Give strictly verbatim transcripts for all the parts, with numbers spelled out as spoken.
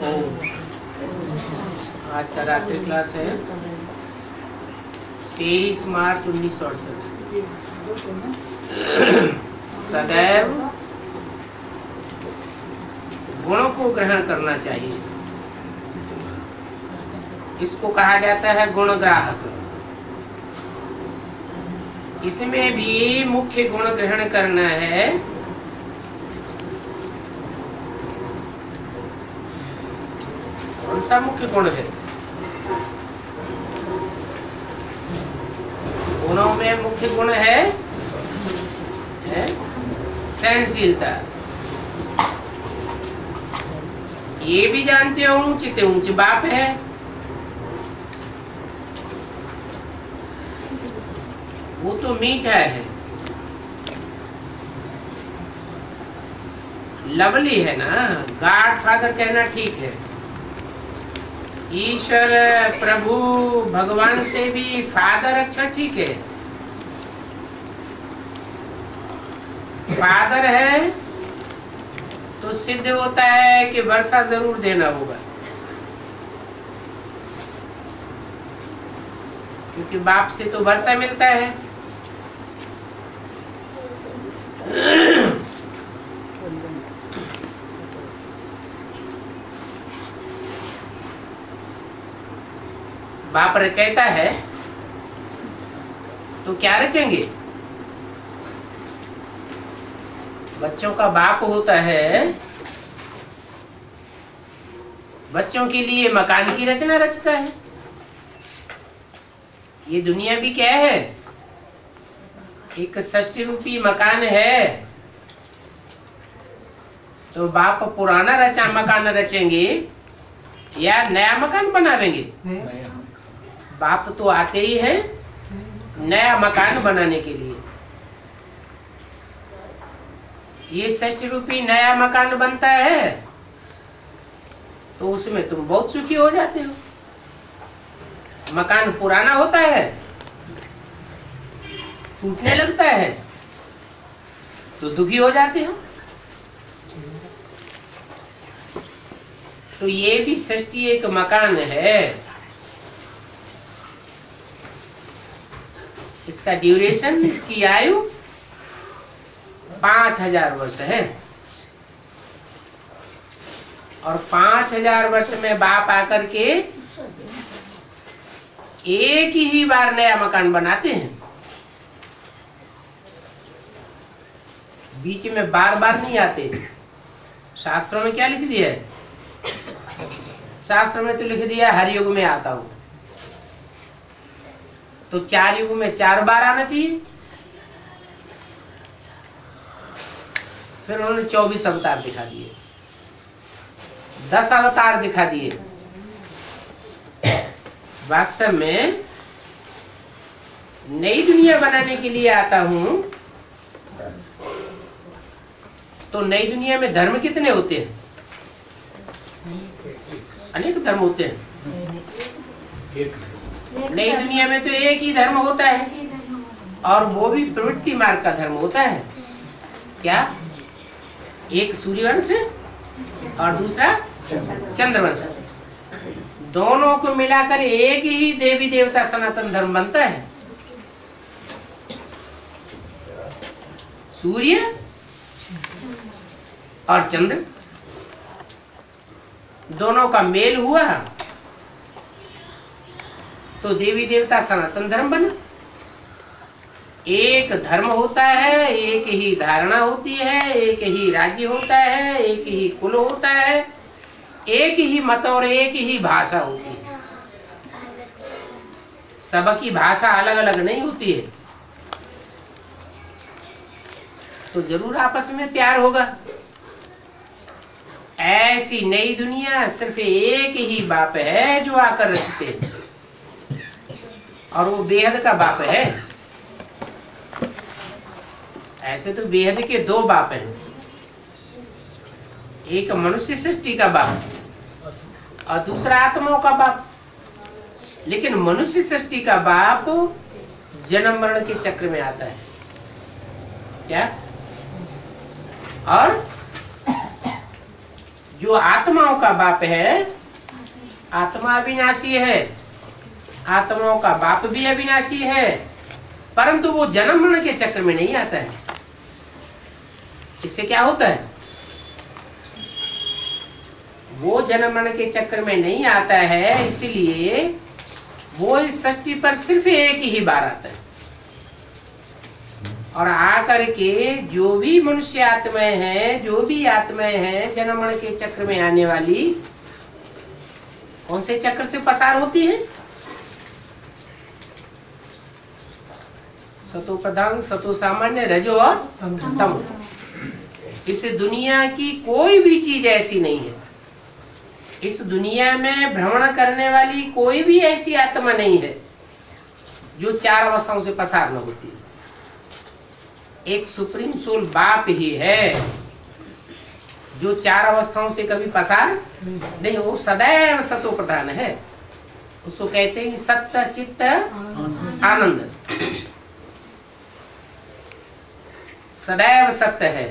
आज का रात्रि क्लास है तेईस मार्च उन्नीस सौ अड़सठ। सदैव गुणों को ग्रहण करना चाहिए। इसको कहा जाता है गुण ग्राहक। इसमें भी मुख्य गुण ग्रहण करना है कौन सा मुख्य गुण है? गुणों में मुख्य गुण है, है? सहनशीलता। ये भी जानते हो ऊंच ते ऊंच बाप है। वो तो मीठा है, लवली है ना। गॉड फादर कहना ठीक है। ईश्वर प्रभु भगवान से भी फादर अच्छा ठीक है। फादर है तो सिद्ध होता है कि वर्षा जरूर देना होगा, क्योंकि बाप से तो वर्षा मिलता है। बाप रचयिता है तो क्या रचेंगे? बच्चों का बाप होता है, बच्चों के लिए मकान की रचना रचता है। ये दुनिया भी क्या है? एक षष्टि रूपी मकान है। तो बाप पुराना रचा मकान रचेंगे या नया मकान बनावेंगे? बाप तो आते ही है नया मकान बनाने के लिए। ये षष्टि रूपी नया मकान बनता है तो उसमें तुम बहुत सुखी हो जाते हो। मकान पुराना होता है, टूटने लगता है तो दुखी हो जाते हो। तो ये भी सृष्टि एक मकान है। इसका ड्यूरेशन, इसकी आयु पांच हजार वर्ष है। और पांच हजार वर्ष में बाप आकर के एक ही बार नया मकान बनाते हैं। बीच में बार बार नहीं आते। शास्त्रों में क्या लिख दिया है? शास्त्र में तो लिख दिया हर युग में आता हूं। तो चार युग में चार बार आना चाहिए। फिर उन्होंने चौबीस अवतार दिखा दिए, दस अवतार दिखा दिए। वास्तव में नई दुनिया बनाने के लिए आता हूं। तो नई दुनिया में धर्म कितने होते हैं? अनेक धर्म होते हैं। नई दुनिया में तो एक ही धर्म होता है, और वो भी प्रवृत्ति मार्ग का धर्म होता है। क्या? एक सूर्यवंश और दूसरा चंद्रवंश। दोनों को मिलाकर एक ही देवी देवता सनातन धर्म बनता है। सूर्य और चंद्र दोनों का मेल हुआ तो देवी देवता सनातन धर्म बना। एक धर्म होता है, एक ही धारणा होती है, एक ही राज्य होता है, एक ही कुल होता है, एक ही मत और एक ही भाषा होती है। सबकी भाषा अलग अलग नहीं होती है। तो जरूर आपस में प्यार होगा। ऐसी नई दुनिया सिर्फ एक ही बाप है जो आकर रचते हैं, और वो बेहद का बाप है। ऐसे तो बेहद के दो बाप हैं। एक मनुष्य सृष्टि का बाप और दूसरा आत्माओं का बाप। लेकिन मनुष्य सृष्टि का बाप जन्म मरण के चक्र में आता है। क्या? और जो आत्माओं का बाप है, आत्मा अविनाशी है, आत्माओं का बाप भी अविनाशी है, परंतु वो जन्म मरण के चक्र में नहीं आता है। इससे क्या होता है? वो जन्म मरण के चक्र में नहीं आता है, इसलिए वो इस सृष्टि पर सिर्फ एक ही बार आता है। और आकर के जो भी मनुष्य आत्माएं हैं, जो भी आत्माएं हैं जन्म मरण के चक्र में आने वाली, कौन से चक्र से पसार होती है? सतो प्रधान, सतो सामान्य, रजो और तमो। इस दुनिया की कोई भी चीज ऐसी नहीं है, इस दुनिया में भ्रमण करने वाली कोई भी ऐसी आत्मा नहीं है जो चार अवस्थाओं से पसार न होती है। एक सुप्रीम सोल बाप ही है जो चार अवस्थाओं से कभी पसार नहीं, वो सदैव सतो प्रधान है। उसको कहते हैं सत्य चित्त आनंद, सदैव सत्य है,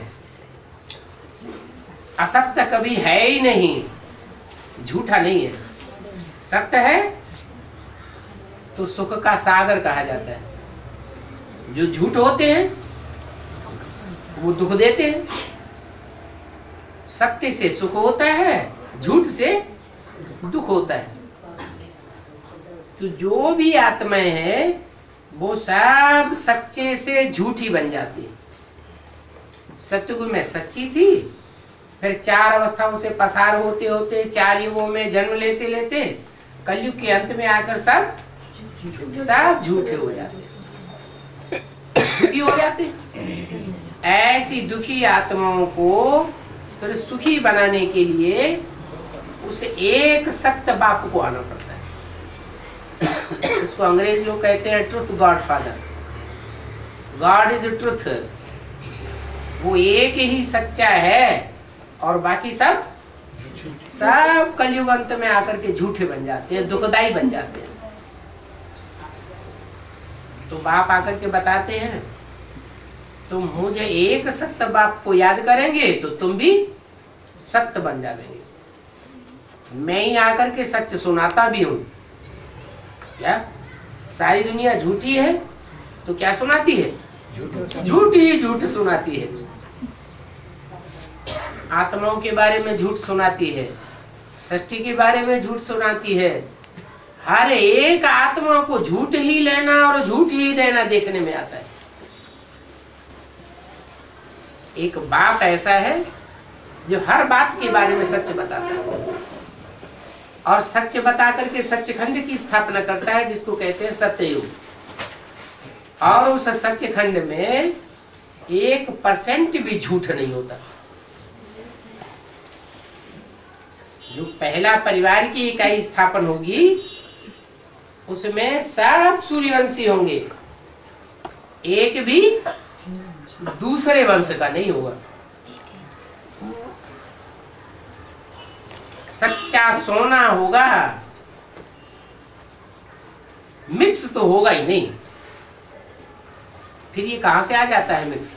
असत्य कभी है ही नहीं, झूठा नहीं है। सत्य है तो सुख का सागर कहा जाता है। जो झूठ होते हैं वो दुख देते हैं। सत्य से सुख होता है, झूठ से दुख होता है। तो जो भी आत्माएं हैं वो सब सच्चे से झूठी बन जाती है। सत्युग में सच्ची थी, फिर चार अवस्थाओं से पसार होते होते चार युगों में जन्म लेते लेते कलयुग के अंत में आकर सब सब झूठे हो जाते, दुखी हो जाते। ऐसी दुखी आत्माओं को फिर सुखी बनाने के लिए उसे एक सत्य बाप को आना पड़ता है। उसको अंग्रेजी लोग कहते हैं truth god father. God is truth. वो एक ही सच्चा है और बाकी सब सब कलयुग अंत में आकर के झूठे बन जाते हैं, दुखदाई बन जाते हैं। तो बाप आकर के बताते हैं तुम मुझे एक सत्य बाप को याद करेंगे तो तुम भी सत्य बन जाएंगे। मैं ही आकर के सच सुनाता भी हूं। क्या सारी दुनिया झूठी है तो क्या सुनाती है? झूठ ही झूठ सुनाती है। आत्माओं के बारे में झूठ सुनाती है, सृष्टि के बारे में झूठ सुनाती है। हर एक आत्मा को झूठ ही लेना और झूठ ही देना देखने में आता है। एक बाप ऐसा है जो हर बात के बारे में सच बताता है और सच बता करके सच्चखंड की स्थापना करता है, जिसको कहते हैं सत्ययुग। और उस सच्चखंड में एक परसेंट भी झूठ नहीं होता। जो पहला परिवार की इकाई स्थापन होगी उसमें सब सूर्यवंशी होंगे, एक भी दूसरे वंश का नहीं होगा। सच्चा सोना होगा, मिक्स तो होगा ही नहीं। फिर ये कहां से आ जाता है मिक्स?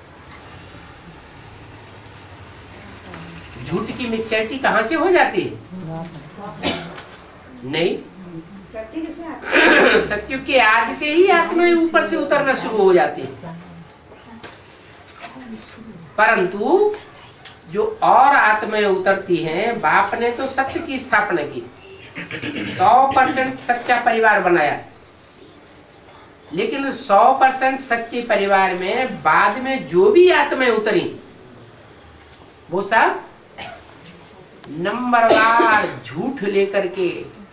झूठ की मिक्सचरिटी कहां से हो जाती है? नहीं, सत्य के आज से ही आत्माएं ऊपर से उतरना शुरू हो जाती है। परंतु जो और आत्माएं उतरती हैं, बाप ने तो सत्य की स्थापना की, सौ परसेंट सच्चा परिवार बनाया, लेकिन सौ परसेंट सच्चे परिवार में बाद में जो भी आत्माएं उतरी वो सब नंबरवार झूठ लेकर के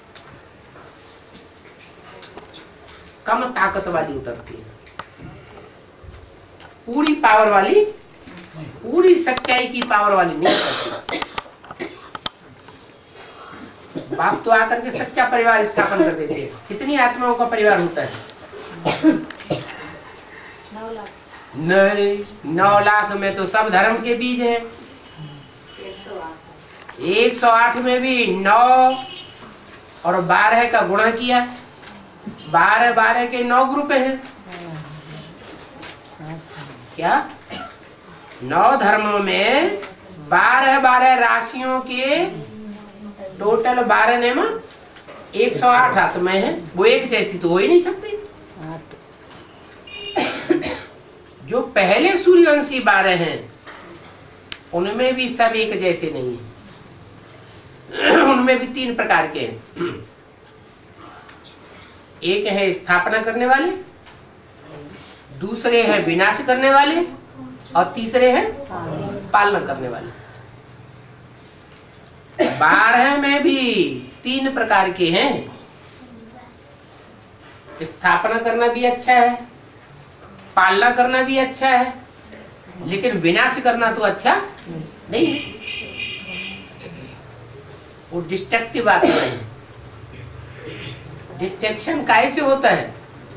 कम ताकत वाली उतरती है। पूरी पावर वाली, पूरी सच्चाई की पावर वाली नहीं उतरती। बाप तो आकर के सच्चा परिवार स्थापन कर देते हैं। कितनी आत्माओं का परिवार होता है? नहीं, नौ लाख में तो सब धर्म के बीज हैं। एक सौ आठ में भी नौ और बारह का गुणा किया, बारह बारह के नौ ग्रुप हैं। क्या नौ धर्मों में बारह बारह राशियों के टोटल बारह नेम एक सौ आठ आत्माएं हैं, वो एक जैसी तो हो ही नहीं सकती। जो पहले सूर्यवंशी बारह हैं उनमें भी सब एक जैसे नहीं है। उनमें भी तीन प्रकार के हैं। एक है स्थापना करने वाले, दूसरे हैं विनाश करने वाले, और तीसरे हैं पालना करने वाले। बारह में भी तीन प्रकार के हैं। स्थापना करना भी अच्छा है, पालना करना भी अच्छा है, लेकिन विनाश करना तो अच्छा नहीं है। वो डिस्ट्रक्टिव आत्मा है। डिस्ट्रक्शन कैसे होता है?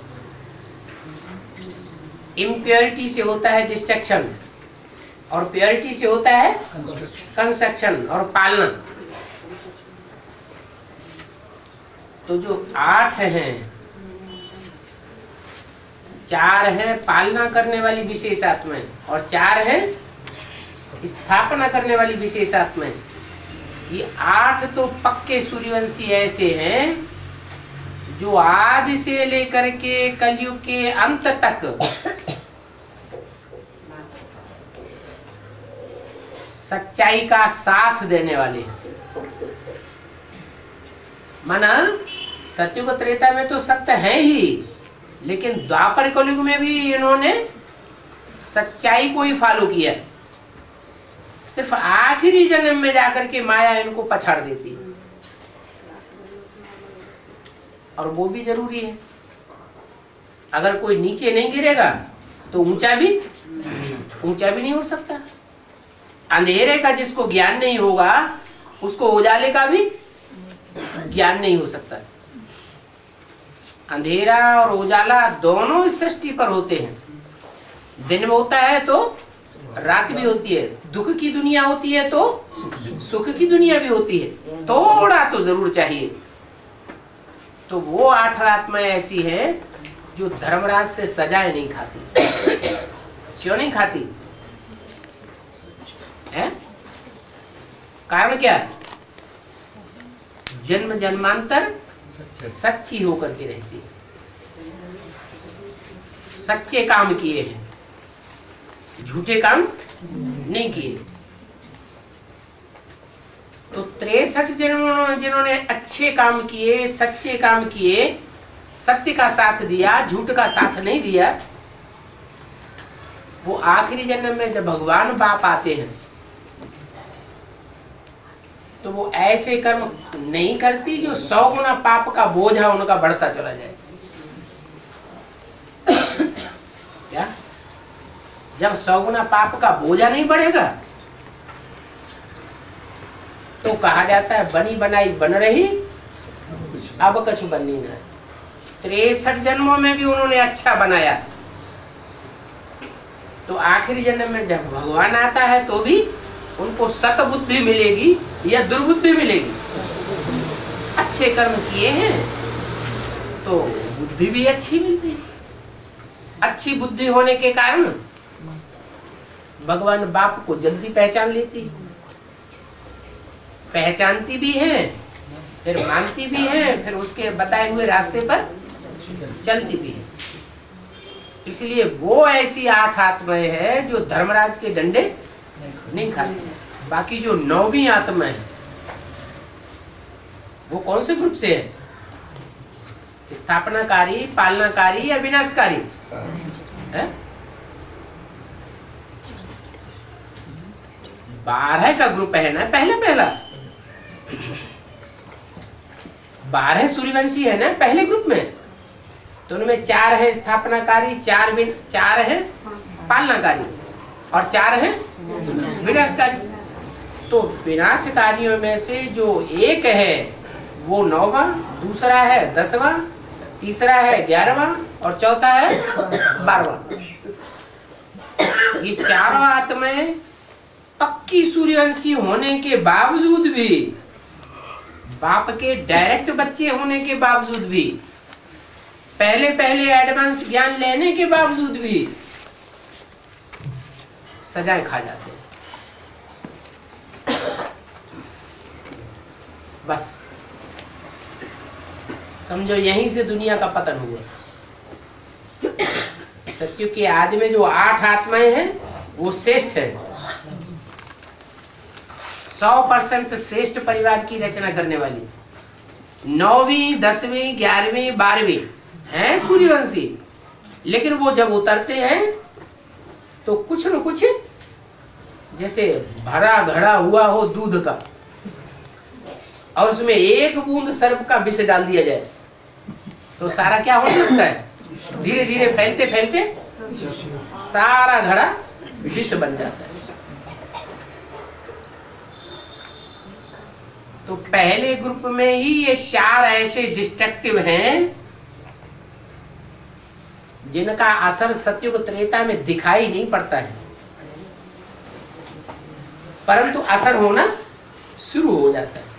इम्प्योरिटी से होता है डिस्ट्रक्शन, और प्योरिटी से होता है कंस्ट्रक्शन और पालना। तो जो आठ हैं, चार है पालना करने वाली विशेष आत्माएं और चार है स्थापना करने वाली विशेष आत्माएं। ये आठ तो पक्के सूर्यवंशी ऐसे हैं जो आदि से लेकर के कलयुग के अंत तक सच्चाई का साथ देने वाले हैं। माना सत्युग त्रेता में तो सत्य है ही, लेकिन द्वापर कलयुग में भी इन्होंने सच्चाई को ही फॉलो किया। सिर्फ आखिरी जन्म में जाकर के माया इनको पछाड़ देती है, और वो भी जरूरी है। अगर कोई नीचे नहीं गिरेगा तो ऊंचा भी ऊंचा भी नहीं हो सकता। अंधेरे का जिसको ज्ञान नहीं होगा उसको उजाले का भी ज्ञान नहीं हो सकता। अंधेरा और उजाला दोनों इस सृष्टि पर होते हैं। दिन में होता है तो रात भी होती है, दुख की दुनिया होती है तो सुख की दुनिया भी होती है। थोड़ा तो जरूर चाहिए। तो वो आठ आत्माएं ऐसी है जो धर्मराज से सजाएं नहीं खाती। क्यों नहीं खाती है? कारण क्या? जन्म जन्मांतर सच्ची होकर के रहती है, सच्चे काम किए हैं, झूठे काम नहीं किए। तो तिरसठ जन्मों जिन्होंने अच्छे काम किए, सच्चे काम किए, सत्य का साथ दिया, झूठ का साथ नहीं दिया, वो आखिरी जन्म में जब भगवान बाप आते हैं तो वो ऐसे कर्म नहीं करती जो सौ गुना पाप का बोझ उनका बढ़ता चला जाए। क्या? जब सौ गुना पाप का बोझा नहीं बढ़ेगा तो कहा जाता है बनी बनाई बन रही अब कछु बननी ना। तिरसठ जन्मों में भी उन्होंने अच्छा बनाया, तो आखिरी जन्म में जब भगवान आता है तो भी उनको सत बुद्धि मिलेगी या दुर्बुद्धि मिलेगी। अच्छे कर्म किए हैं तो बुद्धि भी अच्छी मिलती है। अच्छी बुद्धि होने के कारण भगवान बाप को जल्दी पहचान लेती, पहचानती भी है, फिर मानती भी है, फिर उसके बताए हुए रास्ते पर चलती भी है। इसलिए वो ऐसी आठ आत्माएं हैं जो धर्मराज के डंडे नहीं खाती। बाकी जो नौवीं आत्मा है वो कौन से ग्रुप से है? स्थापनाकारी, पालनाकारी या विनाशकारी है? बारह का ग्रुप है ना, पहले पहला बारह सूर्यवंशी है ना पहले ग्रुप में। तो उनमें चार है स्थापनाकारी, चार विन, चार है पालनाकारी और चार है विनाशकारी। तो विनाशकारियों में से जो एक है वो नौवां, दूसरा है दसवां, तीसरा है ग्यारहवां और चौथा है बारहवां। ये चारों आत्माएं पक्की सूर्यवंशी होने के बावजूद भी, बाप के डायरेक्ट बच्चे होने के बावजूद भी, पहले पहले एडवांस ज्ञान लेने के बावजूद भी सजाएं खा जाते हैं। बस समझो यहीं से दुनिया का पतन हुआ। सत्य के आदि में जो आठ आत्माएं हैं वो श्रेष्ठ है, सौ परसेंट श्रेष्ठ परिवार की रचना करने वाली। नौवीं, दसवीं, ग्यारहवीं, बारहवीं हैं सूर्यवंशी, लेकिन वो जब उतरते हैं तो कुछ न कुछ जैसे भरा घड़ा हुआ हो दूध का, और उसमें एक बूंद सर्प का विष डाल दिया जाए तो सारा क्या हो सकता है, धीरे धीरे फैलते फैलते सारा घड़ा विष बन जाता है। तो पहले ग्रुप में ही ये चार ऐसे डिस्ट्रक्टिव हैं जिनका असर सत्युग त्रेता में दिखाई नहीं पड़ता है, परंतु असर होना शुरू हो जाता है।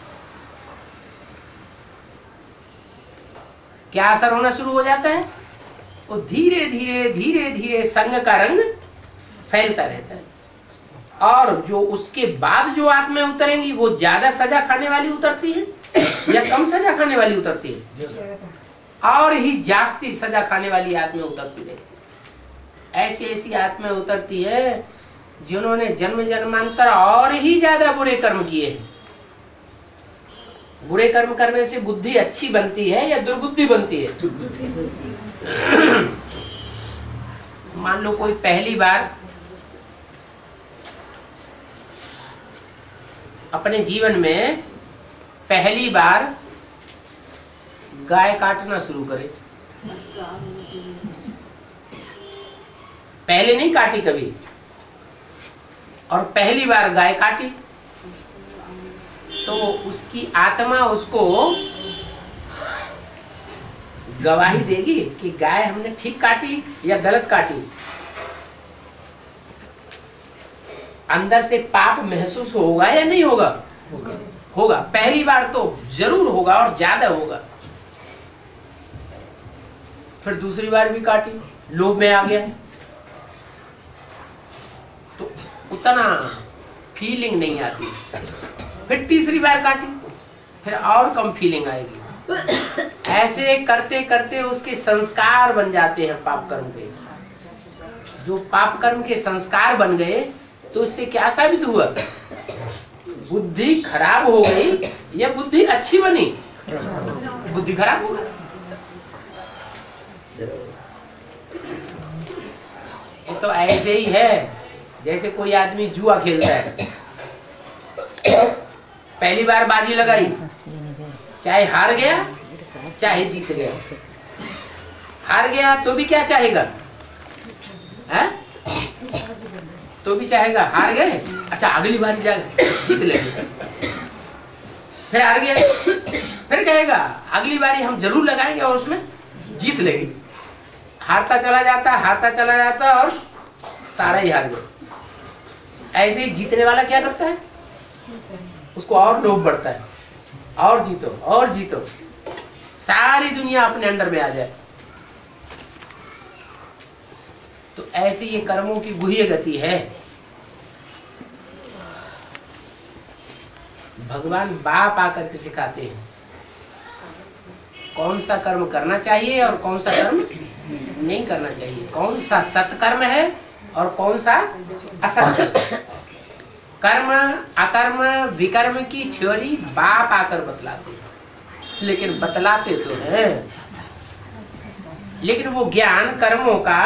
क्या असर होना शुरू हो जाता है? वो धीरे धीरे धीरे धीरे संग का रंग फैलता रहता है, और जो उसके बाद जो आत्माएं उतरेंगी वो ज्यादा सजा खाने वाली उतरती है या कम सजा खाने वाली उतरती है, और ही जास्ती सजा खाने वाली आत्माएं उतरती रहती। ऐसी ऐसी आत्माएं उतरती है जिन्होंने जन्म जन्मांतर और ही ज्यादा बुरे कर्म किए हैं। बुरे कर्म करने से बुद्धि अच्छी बनती है या दुर्बुद्धि बनती है? मान लो कोई पहली बार अपने जीवन में पहली बार गाय काटना शुरू करे, पहले नहीं काटी कभी, और पहली बार गाय काटी तो उसकी आत्मा उसको गवाही देगी कि गाय हमने ठीक काटी या गलत काटी। अंदर से पाप महसूस होगा या नहीं होगा? होगा, होगा। पहली बार तो जरूर होगा और ज्यादा होगा। फिर दूसरी बार भी काटी, लोभ में आ गया तो उतना फीलिंग नहीं आती। फिर तीसरी बार काटी, फिर और कम फीलिंग आएगी। ऐसे करते करते उसके संस्कार बन जाते हैं पाप कर्म के। जो पाप कर्म के संस्कार बन गए तो उससे क्या साबित हुआ? बुद्धि खराब हो गई या बुद्धि अच्छी बनी? बुद्धि खराब हो गई। ये तो ऐसे ही है जैसे कोई आदमी जुआ खेलता है, पहली बार बाजी लगाई, चाहे हार गया चाहे जीत गया। हार गया तो भी क्या चाहेगा? है? तो भी चाहेगा हार गए, अच्छा अगली बार जाएगा जीत लेंगे। फिर हार गया, फिर कहेगा अगली बारी हम जरूर लगाएंगे और उसमें जीत लेंगे। हारता चला जाता हारता चला जाता और सारा ही हार गया। ऐसे ही जीतने वाला क्या करता है? उसको और लोभ बढ़ता है, और जीतो और जीतो, सारी दुनिया अपने अंडर में आ जाए। तो ऐसे ये कर्मों की गुह्य गति है। भगवान बाप आकर के सिखाते हैं कौन सा कर्म करना चाहिए और कौन सा कर्म नहीं करना चाहिए, कौन सा सत्कर्म है और कौन सा असत्कर्म। कर्म अकर्म विकर्म की थ्योरी बाप आकर बतलाते हैं, लेकिन बतलाते तो है, लेकिन वो ज्ञान कर्मों का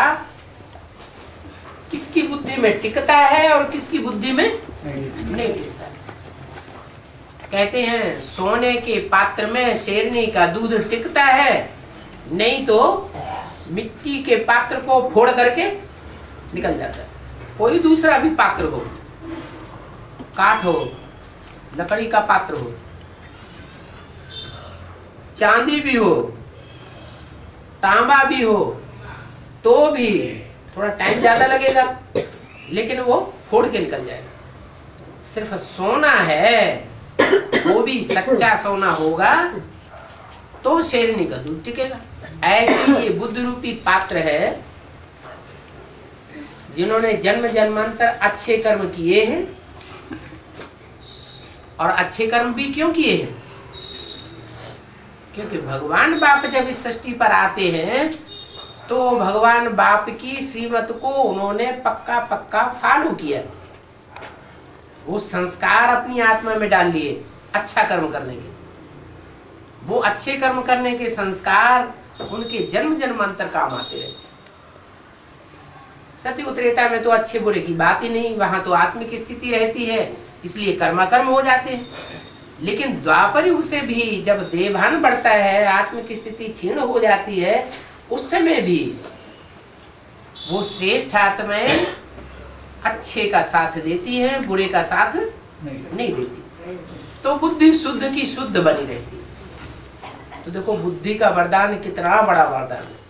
किसकी बुद्धि में टिकता है और किसकी बुद्धि में नहीं टिकता है। कहते हैं सोने के पात्र में शेरनी का दूध टिकता है, नहीं तो मिट्टी के पात्र को फोड़ करके निकल जाता है। कोई दूसरा भी पात्र हो, काठ हो, लकड़ी का पात्र हो, चांदी भी हो, तांबा भी हो, तो भी थोड़ा टाइम ज्यादा लगेगा, लेकिन वो फोड़ के निकल जाएगा। सिर्फ सोना है, वो भी सच्चा सोना होगा तो शेरनी का दूध टिकेगा। ऐसे ये बुद्ध रूपी पात्र है जिन्होंने जन्म जन्मांतर अच्छे कर्म किए हैं, और अच्छे कर्म भी क्यों किए हैं? क्योंकि भगवान बाप जब इस सृष्टि पर आते हैं तो भगवान बाप की श्रीमत को उन्होंने पक्का पक्का फॉलो किया, वो संस्कार अपनी आत्मा में डाल लिए अच्छा कर्म करने के। वो अच्छे कर्म करने के संस्कार उनके जन्म जन्मांतर काम आते रहे। सत्य त्रेता में तो अच्छे बुरे की बात ही नहीं, वहां तो आत्मिक स्थिति रहती है, इसलिए कर्माकर्म हो जाते हैं। लेकिन द्वापर युग से भी जब देवभान बढ़ता है, आत्मिक स्थिति क्षीण हो जाती है, उस समय भी वो श्रेष्ठ आत्माएं अच्छे का साथ देती है, बुरे का साथ नहीं, नहीं देती। तो बुद्धि शुद्ध की शुद्ध बनी रहती है। तो देखो बुद्धि का वरदान कितना बड़ा वरदान है।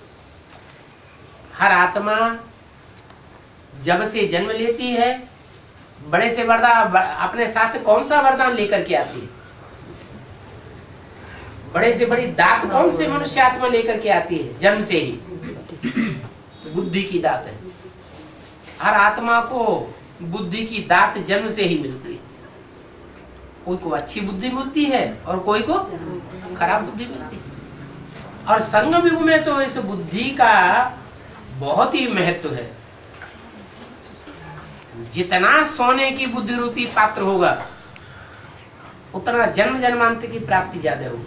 हर आत्मा जब से जन्म लेती है, बड़े से वरदान अपने साथ कौन सा वरदान लेकर के आती है? बड़े से बड़ी दात कौन से मनुष्य आत्मा लेकर के आती है? जन्म से ही बुद्धि की दात है। हर आत्मा को बुद्धि की दात जन्म से ही मिलती है। कोई को अच्छी बुद्धि मिलती है और कोई को खराब बुद्धि मिलती है। और संगम युग में तो इस बुद्धि का बहुत ही महत्व है। जितना सोने की बुद्धि रूपी पात्र होगा, उतना जन्म जन्मांतर की प्राप्ति ज्यादा होगी।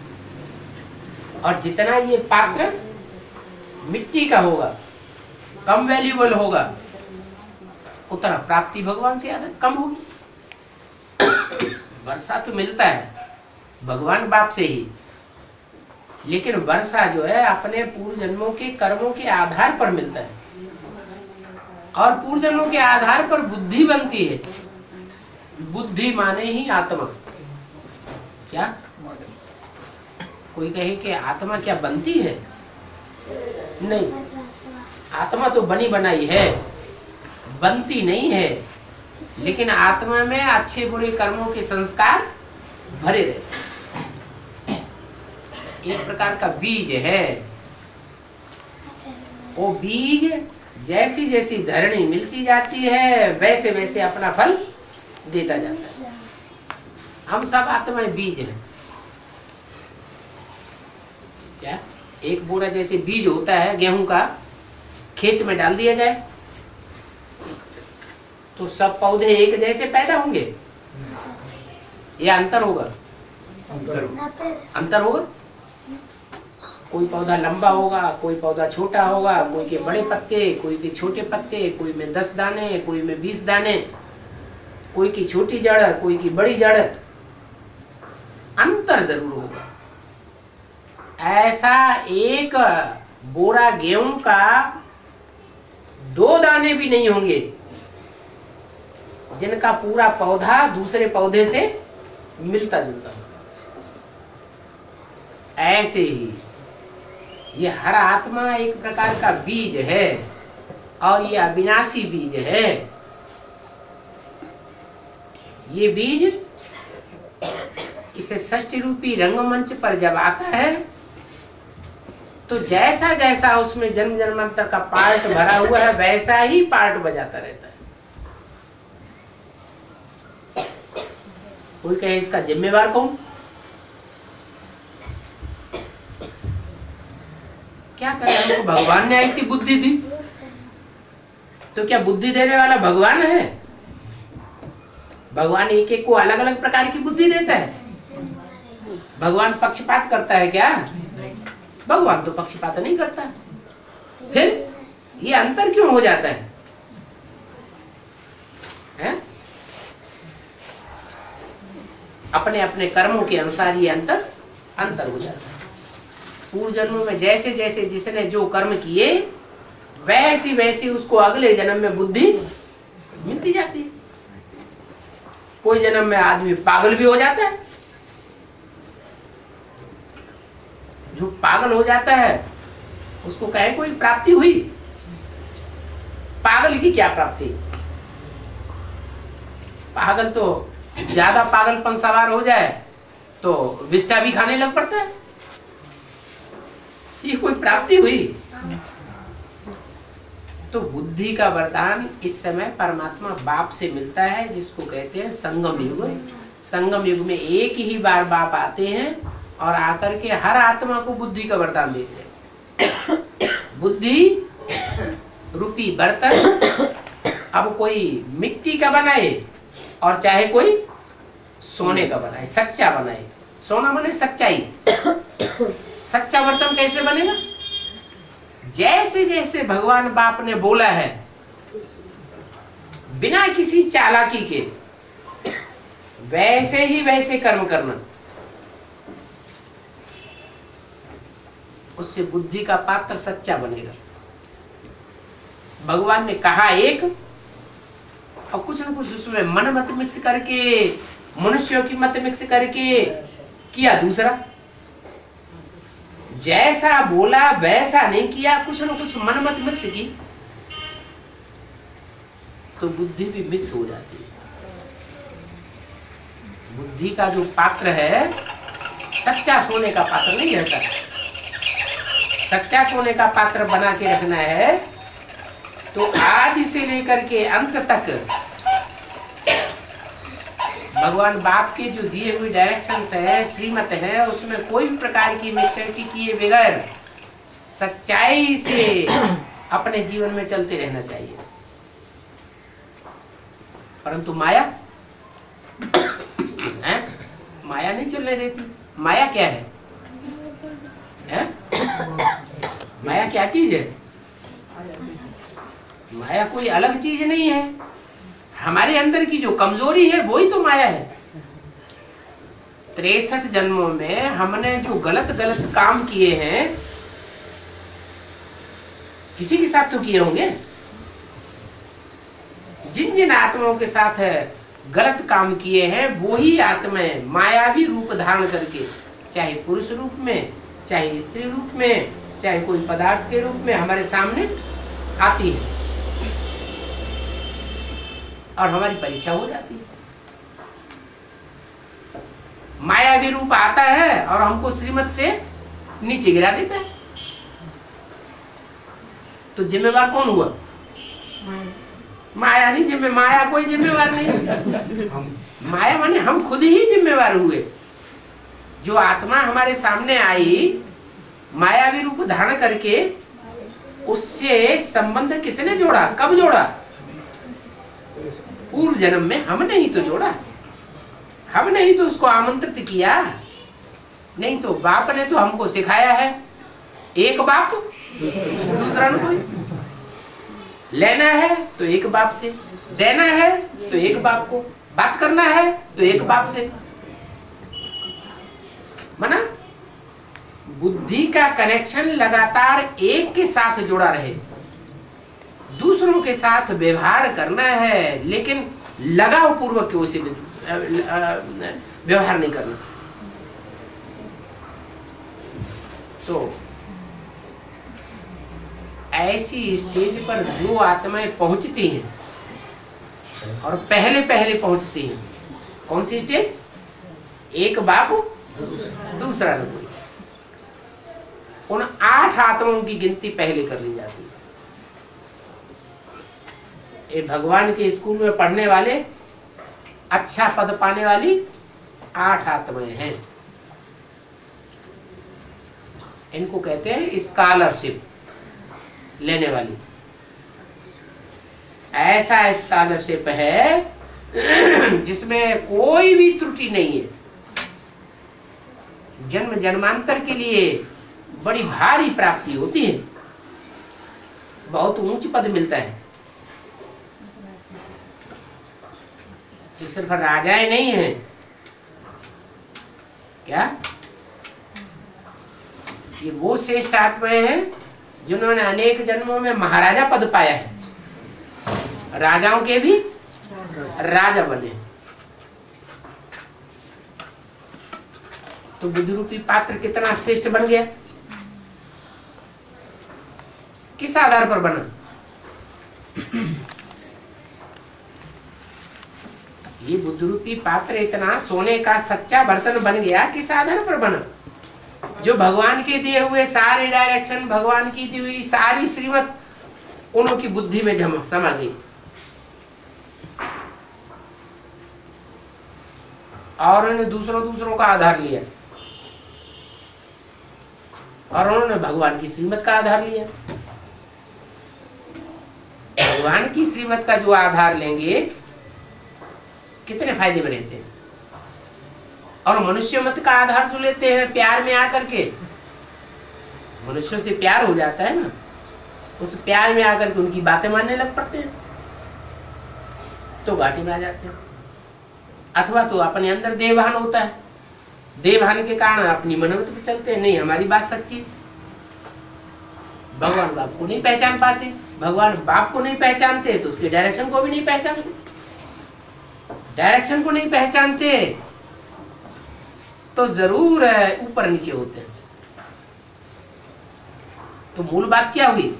और जितना ये पात्र मिट्टी का होगा, कम वैल्यूएबल होगा, उतना प्राप्ति भगवान से ज्यादा कम होगी। वर्षा तो मिलता है भगवान बाप से ही, लेकिन वर्षा जो है अपने पूर्व जन्मों के कर्मों के आधार पर मिलता है। और पूर्व जन्मों के आधार पर बुद्धि बनती है। बुद्धि माने ही आत्मा। क्या कोई कहे कि आत्मा क्या बनती है? नहीं, आत्मा तो बनी बनाई है, बनती नहीं है। लेकिन आत्मा में अच्छे बुरे कर्मों के संस्कार भरे रहते। एक प्रकार का बीज है। वो बीज जैसी जैसी धरणी मिलती जाती है, वैसे वैसे अपना फल देता जाता है। हम सब आत्माएं बीज हैं। क्या एक बोरा जैसे बीज होता है गेहूं का, खेत में डाल दिया जाए तो सब पौधे एक जैसे पैदा होंगे या अंतर होगा? अंतर होगा। कोई पौधा लंबा होगा, कोई पौधा छोटा होगा, कोई के बड़े पत्ते, कोई के छोटे पत्ते, कोई में दस दाने, कोई में बीस दाने, कोई की छोटी जड़, कोई की बड़ी जड़। अंतर जरूर होगा। ऐसा एक बोरा गेहूं का दो दाने भी नहीं होंगे जिनका पूरा पौधा दूसरे पौधे से मिलता जुलता हो। ऐसे ही ये हर आत्मा एक प्रकार का बीज है और ये अविनाशी बीज है। ये बीज इसे षष्ठी रूपी रंगमंच पर जब आता है तो जैसा जैसा उसमें जन्म जन्मांतर का पार्ट भरा हुआ है, वैसा ही पार्ट बजाता रहता है। कोई कहे इसका जिम्मेवार कौन? क्या करें, हमको भगवान ने ऐसी बुद्धि दी, तो क्या बुद्धि देने वाला भगवान है? भगवान एक एक को अलग अलग प्रकार की बुद्धि देता है। भगवान पक्षपात करता है क्या? भगवान तो पक्षपात नहीं करता। फिर ये अंतर क्यों हो जाता है, है? अपने अपने कर्मों के अनुसार ये अंतर अंतर हो जाता है। पूर्व जन्मों में जैसे जैसे जिसने जो कर्म किए, वैसी वैसी उसको अगले जन्म में बुद्धि मिलती जाती है। कोई जन्म में आदमी पागल भी हो जाता है। जो पागल हो जाता है उसको कहे कोई प्राप्ति हुई? पागल की क्या प्राप्ति? पागल तो ज्यादा पागलपन सवार हो जाए तो विष्टा भी खाने लग पड़ता है। ये कोई प्राप्ति हुई? तो बुद्धि का वरदान इस समय परमात्मा बाप से मिलता है, जिसको कहते हैं संगम युग। संगम युग में एक ही बार बाप आते हैं और आकर के हर आत्मा को बुद्धि का वरदान देते हैं। बुद्धि रूपी बर्तन अब कोई मिट्टी का बनाए और चाहे कोई सोने का बनाए, सच्चा बनाए। सोना बने सच्चाई। सच्चा बर्तन कैसे बनेगा? जैसे जैसे भगवान बाप ने बोला है, बिना किसी चालाकी के वैसे ही वैसे कर्म करना, उससे बुद्धि का पात्र सच्चा बनेगा। भगवान ने कहा एक और कुछ न कुछ उसमें मन मत मिक्स करके, मनुष्यों की मत मिक्स करके किया दूसरा। जैसा बोला वैसा नहीं किया, कुछ न कुछ मन मत मिक्स की, तो बुद्धि भी मिक्स हो जाती है। बुद्धि का जो पात्र है सच्चा सोने का पात्र नहीं रहता। सच्चा सोने का पात्र बना के रखना है तो आदि से लेकर के अंत तक भगवान बाप के जो दिए हुए डायरेक्शंस है, श्रीमत है, उसमें कोई भी प्रकार की मिक्सचरिटी किए बगैर सच्चाई से अपने जीवन में चलते रहना चाहिए। परंतु माया है? माया नहीं चलने देती। माया क्या है, है? माया क्या चीज है? माया कोई अलग चीज नहीं है। हमारे अंदर की जो कमजोरी है वही तो माया है। तिरसठ जन्मों में हमने जो गलत गलत काम किए हैं, किसी के साथ तो किए होंगे। जिन जिन आत्माओं के साथ गलत काम किए हैं वही आत्माएं मायावी रूप धारण करके, चाहे पुरुष रूप में, चाहे स्त्री रूप में, चाहे कोई पदार्थ के रूप में हमारे सामने आती है और हमारी परीक्षा हो जाती है। मायावी रूप आता है और हमको श्रीमत से नीचे गिरा देता है। तो जिम्मेवार कौन हुआ? माया नहीं जिम्मे माया कोई जिम्मेवार नहीं। माया माने हम खुद ही जिम्मेवार हुए। जो आत्मा हमारे सामने आई मायावी रूप धारण करके, उससे संबंध किसने जोड़ा? कब जोड़ा? पूर्व जन्म में हमने ही तो जोड़ा। हमने ही तो उसको आमंत्रित किया। नहीं तो बाप ने तो हमको सिखाया है, एक बाप दूसरा न कोई। लेना है तो एक बाप से, देना है तो एक बाप को, बात करना है तो एक बाप से। माना बुद्धि का कनेक्शन लगातार एक के साथ जुड़ा रहे। दूसरों के साथ व्यवहार करना है लेकिन लगाव पूर्वक के उसे व्यवहार नहीं करना। तो ऐसी स्टेज पर जो आत्माएं पहुंचती हैं और पहले पहले पहुंचती हैं, कौन सी स्टेज? एक बाप दूसरा न कोई। उन आठ आत्माओं की गिनती पहले कर ली जाती है। ये भगवान के स्कूल में पढ़ने वाले, अच्छा पद पाने वाली आठ आत्माएं हैं। इनको कहते हैं स्कॉलरशिप लेने वाली। ऐसा स्कॉलरशिप है जिसमें कोई भी त्रुटि नहीं है। जन्म जन्मांतर के लिए बड़ी भारी प्राप्ति होती है, बहुत ऊंच पद मिलता है। ये सिर्फ राजाएं नहीं है क्या? ये वो श्रेष्ठ आत्माएं हैं जिन्होंने अनेक जन्मों में महाराजा पद पाया है, राजाओं के भी राजा बने। तो बुद्धि रूपी पात्र कितना श्रेष्ठ बन गया? किस आधार पर बना? ये बुद्धि रूपी पात्र इतना सोने का सच्चा बर्तन बन गया, किस आधार पर बना? जो भगवान के दिए हुए सारे डायरेक्शन, भगवान की दी हुई सारी श्रीमत उन्हों की बुद्धि में जमा समा गई। और उन्होंने दूसरों दूसरों का आधार लिया। और उन्होंने भगवान की श्रीमत का आधार लिया। भगवान की श्रीमत का जो आधार लेंगे कितने फायदे में रहते हैं। और मनुष्य मत का आधार जो लेते हैं प्यार में आकर के, मनुष्यों से प्यार हो जाता है ना, उस प्यार में आकर के उनकी बातें मानने लग पड़ते हैं तो घाटी में आ जाते हैं। अथवा तो अपने अंदर देवभान होता है, देवभान के कारण अपनी मनोमत पे चलते हैं, नहीं हमारी बात सच्ची। भगवान बाप को नहीं पहचान पाते, भगवान बाप को नहीं पहचानते तो उसके डायरेक्शन को भी नहीं पहचानते, डायरेक्शन को नहीं पहचानते तो जरूर ऊपर नीचे होते हैं। तो मूल बात क्या हुई?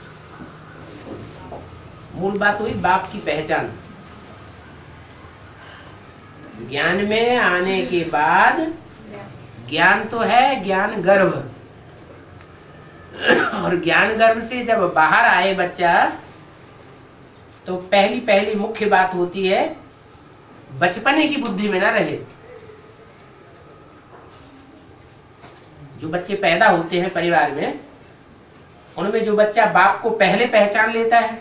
मूल बात हुई बाप की पहचान। ज्ञान में आने के बाद ज्ञान तो है ज्ञान गर्भ, और ज्ञान गर्भ से जब बाहर आए बच्चा तो पहली पहली मुख्य बात होती है बचपने की बुद्धि में ना रहे। जो बच्चे पैदा होते हैं परिवार में, उनमें जो बच्चा बाप को पहले पहचान लेता है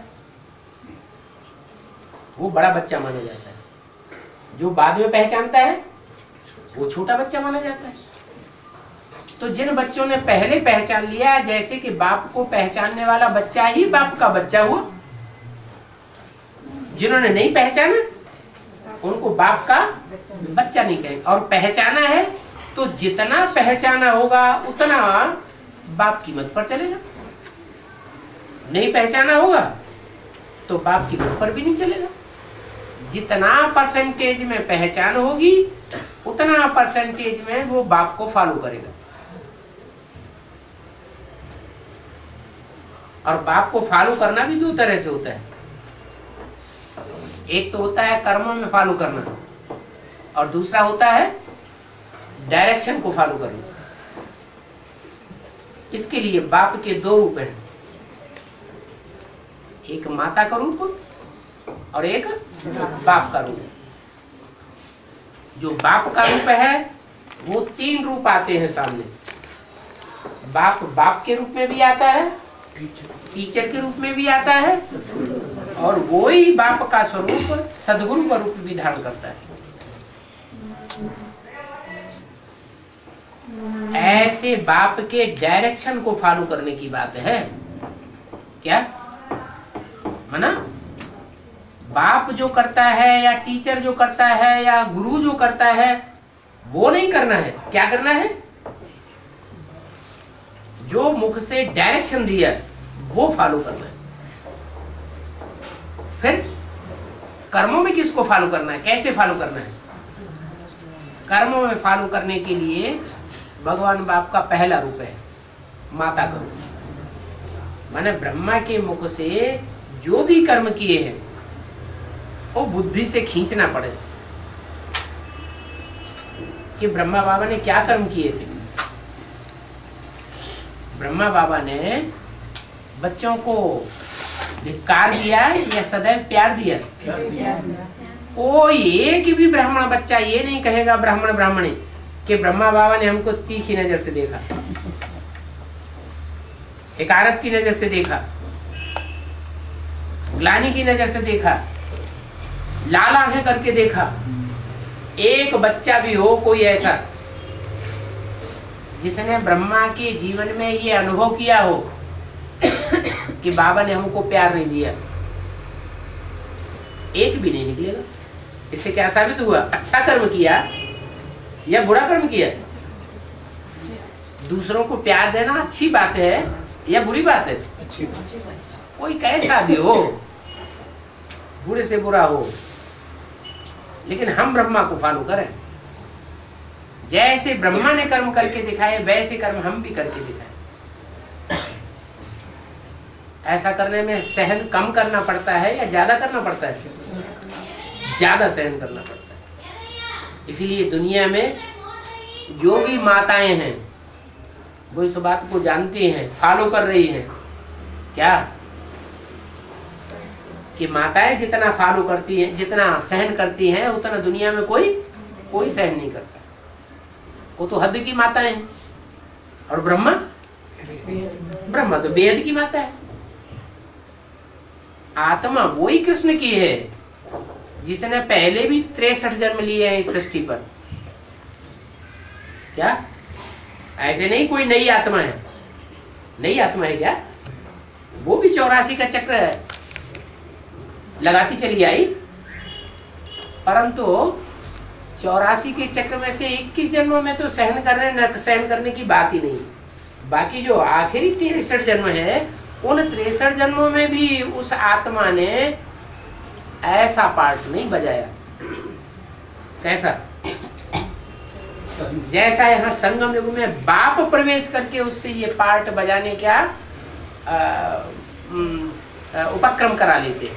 वो बड़ा बच्चा माना जाता है, जो बाद में पहचानता है वो छोटा बच्चा माना जाता है। तो जिन बच्चों ने पहले पहचान लिया, जैसे कि बाप को पहचानने वाला बच्चा ही बाप का बच्चा हुआ, जिन्होंने नहीं पहचाना उनको बाप का बच्चा नहीं कहेंगे। और पहचाना है तो जितना पहचाना होगा उतना बाप की मत पर चलेगा, नहीं पहचाना होगा तो बाप की मत पर भी नहीं चलेगा। जितना परसेंटेज में पहचान होगी उतना परसेंटेज में वो बाप को फॉलो करेगा। और बाप को फॉलो करना भी दो तरह से होता है, एक तो होता है कर्मों में फॉलो करना और दूसरा होता है डायरेक्शन को फॉलो करना। इसके लिए बाप के दो रूप हैं, एक माता का रूप और एक बाप का रूप। जो बाप का रूप है वो तीन रूप आते हैं सामने। बाप बाप के रूप में भी आता है, टीचर के रूप में भी आता है, और वो ही बाप का स्वरूप सदगुरु का रूप भी धारण करता है। ऐसे बाप के डायरेक्शन को फॉलो करने की बात है। क्या माना? बाप जो करता है या टीचर जो करता है या गुरु जो करता है वो नहीं करना है। क्या करना है? जो मुख से डायरेक्शन दिया वो फॉलो करना है। फिर कर्मों में किसको फॉलो करना है, कैसे फॉलो करना है? कर्मों में फॉलो करने के लिए भगवान बाप का पहला रूप है माता का रूप। माने ब्रह्मा के मुख से जो भी कर्म किए हैं वो बुद्धि से खींचना पड़े कि ब्रह्मा बाबा ने क्या कर्म किए थे। ब्रह्मा बाबा ने बच्चों को धिक्कार दिया या सदैव प्यार दिया? कोई एक भी ब्राह्मण बच्चा ये नहीं कहेगा ब्राह्मण ब्राह्मणी कि ब्रह्मा बाबा ने हमको तीखी नजर से देखा, एकारत की नजर से देखा, ग्लानि की नजर से देखा, लाला है करके देखा। एक बच्चा भी हो कोई ऐसा जिसने ब्रह्मा के जीवन में ये अनुभव किया हो कि बाबा ने हमको प्यार नहीं दिया, एक भी नहीं निकलेगा। इससे क्या साबित हुआ? अच्छा कर्म किया या बुरा कर्म किया? दूसरों को प्यार देना अच्छी बात है या बुरी बात है? अच्छी बात। कोई कैसा भी हो, बुरे से बुरा हो, लेकिन हम ब्रह्मा को फॉलो करें। जैसे ब्रह्मा ने कर्म करके दिखाए वैसे कर्म हम भी करके दिखाए। ऐसा करने में सहन कम करना पड़ता है या ज्यादा करना पड़ता है? ज्यादा सहन करना पड़ता है। इसीलिए दुनिया में जो भी माताएं हैं वो इस बात को जानती हैं, फॉलो कर रही हैं। क्या कि माताएं जितना फॉलो करती हैं, जितना सहन करती हैं, उतना दुनिया में कोई कोई सहन नहीं करता। वो तो हद की माताएं हैं। और ब्रह्मा ब्रह्मा तो बेहद की माता है। आत्मा वही कृष्ण की है जिसने पहले भी तिरसठ जन्म लिए हैं इस सृष्टि पर। क्या ऐसे नहीं कोई नई आत्मा है? नई आत्मा है क्या? वो भी चौरासी का चक्र लगाती चली आई, परंतु चौरासी के चक्र में से इक्कीस जन्मों में तो सहन करने न सहन करने की बात ही नहीं। बाकी जो आखिरी तिरसठ जन्म है, उन तिरसठ जन्मों में भी उस आत्मा ने ऐसा पार्ट नहीं बजाया। कैसा? जैसा यहाँ संगम युग में बाप प्रवेश करके उससे ये पार्ट बजाने क्या आ, आ, उपक्रम करा लेते,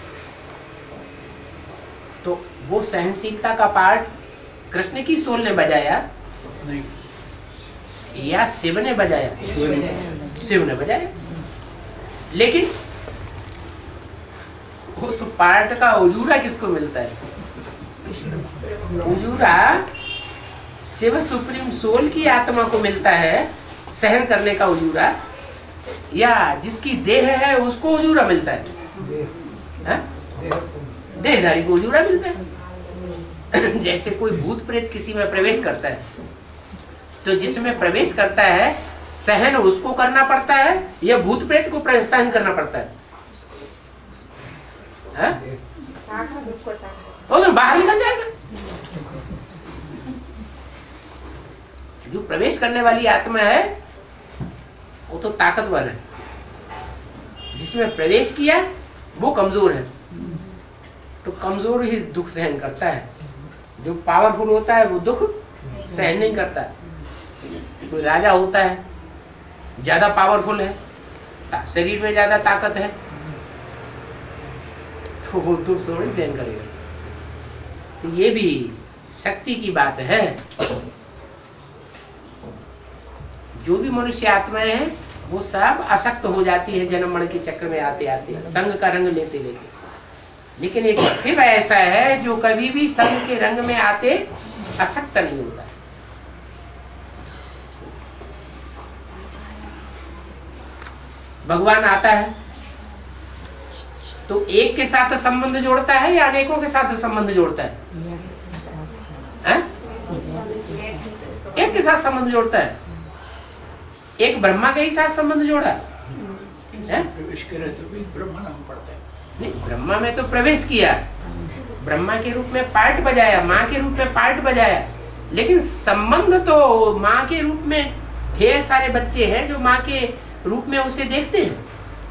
तो वो सहनशीलता का पार्ट कृष्ण की सोल ने बजाया नहीं, या शिव ने बजाया? शिव ने बजाया। लेकिन उस पार्ट का उजूरा किसको मिलता है? उजूरा शिव सुप्रीम सोल की आत्मा को मिलता है सहन करने का उजूरा, या जिसकी देह है उसको उजूरा मिलता है? देहधारी को उजूरा मिलता है। जैसे कोई भूत प्रेत किसी में प्रवेश करता है, तो जिसमें प्रवेश करता है सहन उसको करना पड़ता है या भूत प्रेत को सहन करना पड़ता है? है? वो तो बाहर निकल जाएगा। जो प्रवेश करने वाली आत्मा है वो तो ताकतवर है, जिसमें प्रवेश किया वो कमजोर है, तो कमजोर ही दुख सहन करता है। जो पावरफुल होता है वो दुख सहन नहीं करता। कोई राजा होता है, ज्यादा पावरफुल है, शरीर में ज्यादा ताकत है, तो वो दुख थोड़ी सहन करेगा। तो ये भी शक्ति की बात है। जो भी मनुष्य आत्माएं हैं वो सब अशक्त हो जाती है जन्म मरण के चक्र में आते आते, संग का रंग लेते लेते। लेकिन एक शिव ऐसा है जो कभी भी संग के रंग में आते अशक्त नहीं होता। भगवान आता है तो एक के साथ संबंध जोड़ता है या अनेकों के साथ संबंध जोड़ता है? है? एक के साथ संबंध जोड़ता है। एक ब्रह्मा के ही साथ संबंध जोड़ा है? प्रवेश करे तो भी ब्रह्मा नाम पड़ता है। नहीं, ब्रह्मा में तो प्रवेश किया, ब्रह्मा के रूप में पार्ट बजाया, माँ के रूप में पार्ट बजाया, लेकिन संबंध तो माँ के रूप में ढेर सारे बच्चे हैं जो माँ के रूप में उसे देखते हैं।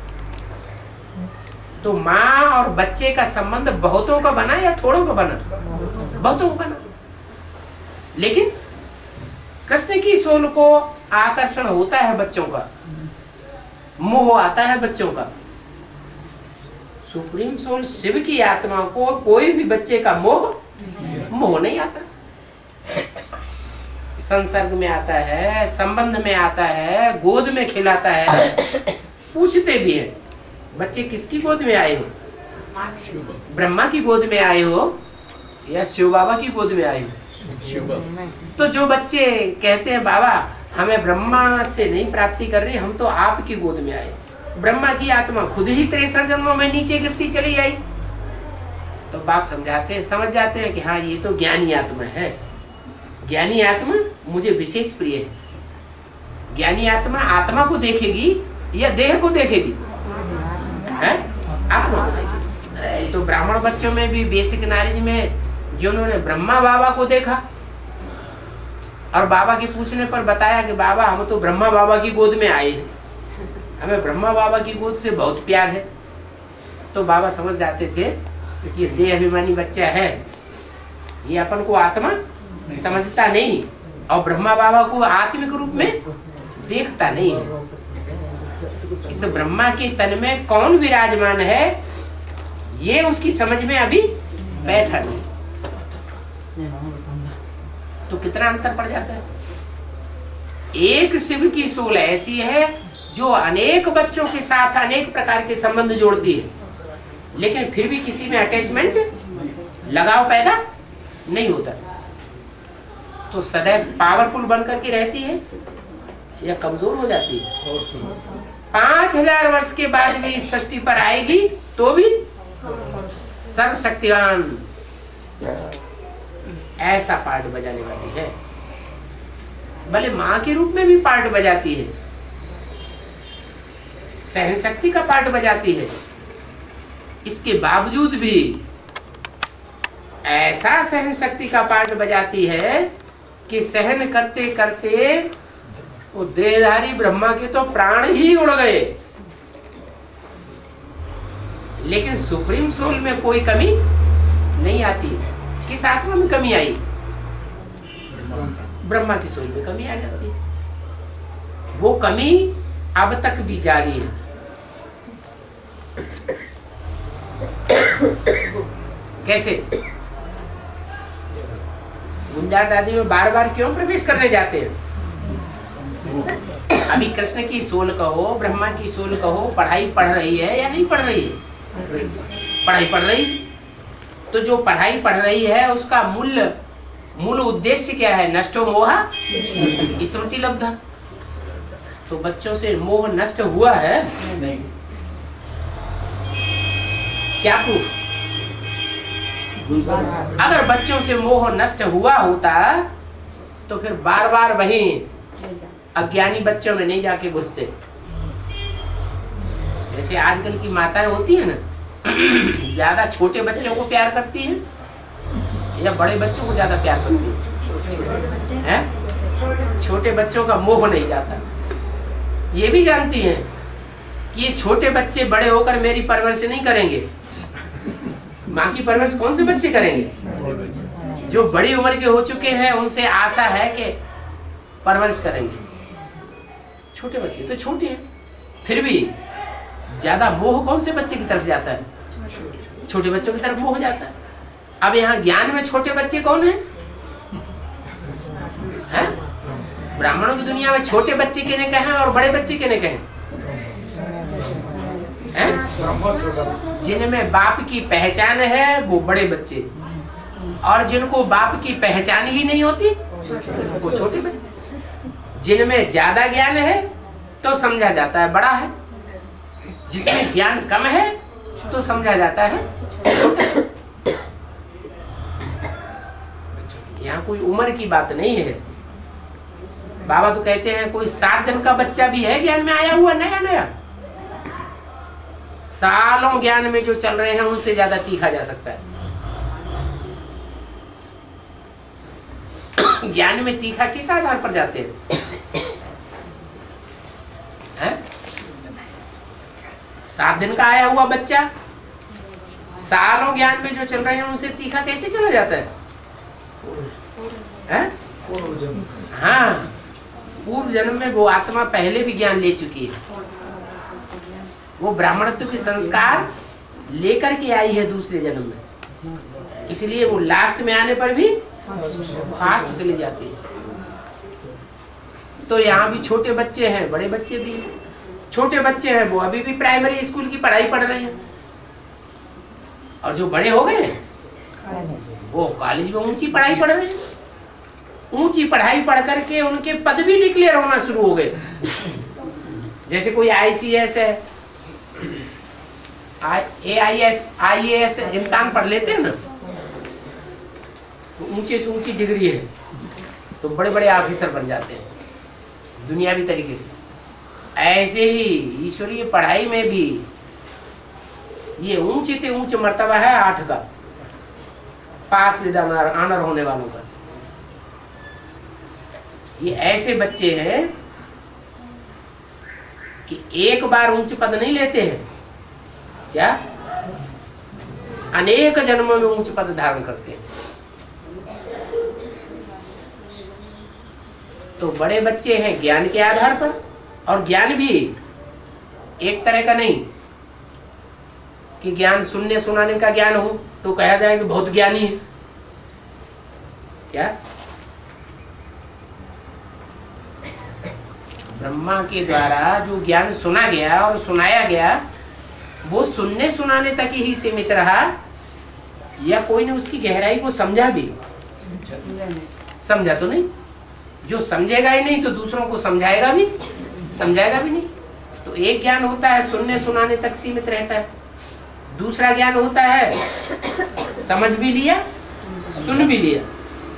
तो माँ और बच्चे का संबंध बहुतों का बना या थोड़ों का बना? बहुतों का बना। लेकिन कृष्ण की सोल को आकर्षण होता है बच्चों का, मोह आता है बच्चों का। सुप्रीम सोल शिव की आत्मा को कोई भी बच्चे का मोह मोह नहीं आता। संसर्ग में आता है, संबंध में आता है, गोद में खिलाता है, पूछते भी है बच्चे किसकी गोद में आए हो? ब्रह्मा की गोद में आए हो या शिव बाबा की गोद में आए हो? तो जो बच्चे कहते हैं बाबा हमें ब्रह्मा से नहीं प्राप्ति कर रही, हम तो आपकी गोद में आए, ब्रह्मा की आत्मा खुद ही तिरसठ जन्मों में नीचे गिरती चली आई, तो बाप समझाते हैं, समझ जाते हैं कि हाँ ये तो ज्ञानी आत्मा है। ज्ञानी आत्मा मुझे विशेष प्रिय है। ज्ञानी आत्मा आत्मा को देखेगी या देह को देखेगी? है? आत्मा को देखेगी। तो ब्राह्मण बच्चों में भी बेसिक नॉलेज में जिन्होंने ब्रह्मा बाबा को देखा और बाबा के पूछने पर बताया कि बाबा हम तो ब्रह्मा बाबा की गोद में आए हैं, हमें ब्रह्मा बाबा की गोद से बहुत प्यार है, तो बाबा समझ जाते थे कि ये देह अभिमानी बच्चा है, ये अपन को आत्मा समझता नहीं और ब्रह्मा बाबा को आत्मिक रूप में देखता नहीं है। इस ब्रह्मा के तन में कौन विराजमान है ये उसकी समझ में अभी बैठा नहीं। तो कितना अंतर पड़ जाता है। एक शिव की सोल ऐसी है जो अनेक बच्चों के साथ अनेक प्रकार के संबंध जोड़ती है, लेकिन फिर भी किसी में अटैचमेंट लगाव पैदा नहीं होता, तो सदैव पावरफुल बनकर के रहती है। या कमजोर हो जाती है? पांच हजार वर्ष के बाद भी इस सृष्टि पर आएगी तो भी सर्वशक्तिवान ऐसा पार्ट बजाने वाली है। भले माँ के रूप में भी पार्ट बजाती है, सहन शक्ति का पार्ट बजाती है, इसके बावजूद भी ऐसा सहन शक्ति का पार्ट बजाती है कि सहन करते करते वो देहधारी ब्रह्मा के तो प्राण ही उड़ गए, लेकिन सुप्रीम सोल में कोई कमी नहीं आती। किस आत्मा में कमी आई? ब्रह्मा की सोल में कमी आ जाती है। वो कमी अब तक भी जारी है। कैसे? गुंजार दादी में बार बार क्यों प्रवेश करने जाते हैं? अभी कृष्ण की सोल कहो, ब्रह्मा की सोल कहो, पढ़ाई पढ़ रही है या नहीं पढ़ रही है? पढ़ाई पढ़ रही। तो जो पढ़ाई पढ़ रही है उसका मूल मूल उद्देश्य क्या है? नष्टो मोहा स्मृति लब्धा। तो बच्चों से मोह नष्ट हुआ है? नहीं। क्या प्रूफ? अगर बच्चों से मोह नष्ट हुआ होता तो फिर बार बार वही अज्ञानी बच्चों में नहीं जाके घुसते। जैसे आजकल की माताएं होती है ना, ज्यादा छोटे बच्चों को प्यार करती है या बड़े बच्चों को ज्यादा प्यार करती है, है? छोटे बच्चों का मोह नहीं जाता। ये भी जानती हैं कि ये छोटे बच्चे बड़े होकर मेरी परवरिश नहीं करेंगे। माँ की परवरिश कौन से बच्चे करेंगे? जो बड़ी उम्र के हो चुके हैं उनसे आशा है कि परवरिश करेंगे। छोटे बच्चे तो छोटे हैं, फिर भी ज्यादा मोह कौन से बच्चे की तरफ जाता है? छोटे बच्चों की तरफ मोह जाता है। अब यहाँ ज्ञान में छोटे बच्चे कौन है? है? ब्राह्मणों की दुनिया में छोटे बच्चे किन्हें कहें और बड़े बच्चे किन्हें कहें? जिनमें बाप की पहचान है वो बड़े बच्चे, और जिनको बाप की पहचान ही नहीं होती वो छोटे बच्चे। जिनमें ज्यादा ज्ञान है तो समझा जाता है बड़ा है, जिसमें ज्ञान कम है तो समझा जाता है छोटा। यहाँ कोई उम्र की बात नहीं है। बाबा तो कहते हैं कोई सात दिन का बच्चा भी है ज्ञान में आया हुआ नया नया, सालों ज्ञान में जो चल रहे हैं उनसे ज्यादा तीखा जा सकता है। ज्ञान में तीखा किस आधार पर जाते हैं? है? सात दिन का आया हुआ बच्चा सालों ज्ञान में जो चल रहे हैं उनसे तीखा कैसे चला जाता है? है? हाँ, पूर्व जन्म में वो आत्मा पहले भी ज्ञान ले चुकी है। वो ब्राह्मणत्व के संस्कार लेकर के आई है दूसरे जन्म में, इसलिए वो लास्ट में आने पर भी फास्ट चली जाती है। तो यहाँ भी छोटे बच्चे हैं, बड़े बच्चे भी। छोटे बच्चे हैं वो अभी भी प्राइमरी स्कूल की पढ़ाई पढ़ रहे हैं, और जो बड़े हो गए वो कॉलेज में ऊंची पढ़ाई पढ़ रहे हैं। ऊंची पढ़ाई पढ़ करके उनके पद भी डिक्लेयर होना शुरू हो गए। जैसे कोई आई सी एस है, ए I S I A S इम्तिहान पढ़ लेते हैं ना, तो ऊंचे से ऊंची डिग्री है तो बड़े बड़े ऑफिसर बन जाते हैं दुनियावी तरीके से। ऐसे ही ईश्वरीय पढ़ाई में भी ये ऊंचे से ऊंच मर्तबा है आठ का, पास विद ऑनर होने वालों का। ये ऐसे बच्चे हैं कि एक बार ऊंच पद नहीं लेते हैं, क्या अनेक जन्मों में ऊंच पद धारण करते हैं। तो बड़े बच्चे हैं ज्ञान के आधार पर, और ज्ञान भी एक तरह का नहीं कि ज्ञान सुनने सुनाने का ज्ञान हो तो कहा जाए कि बहुत ज्ञानी है। क्या ब्रह्मा के द्वारा जो ज्ञान सुना गया और सुनाया गया वो सुनने सुनाने तक ही सीमित रहा, या कोई ने उसकी गहराई को समझा भी? समझा तो नहीं। जो समझेगा ही नहीं तो दूसरों को समझाएगा भी समझाएगा भी नहीं। तो एक ज्ञान होता है सुनने सुनाने तक सीमित रहता है, दूसरा ज्ञान होता है समझ भी लिया सुन भी लिया।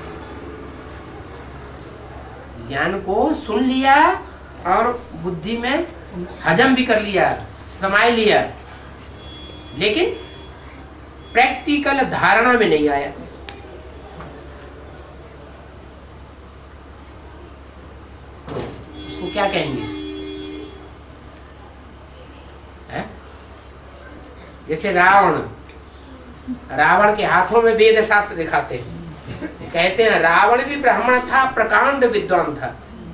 ज्ञान को सुन लिया और बुद्धि में हजम भी कर लिया, समाय लिया, लेकिन प्रैक्टिकल धारणा में नहीं आया। उसको क्या कहेंगे? है? जैसे रावण, रावण के हाथों में वेद शास्त्र दिखाते हैं, कहते हैं रावण भी ब्राह्मण था, प्रकांड विद्वान था,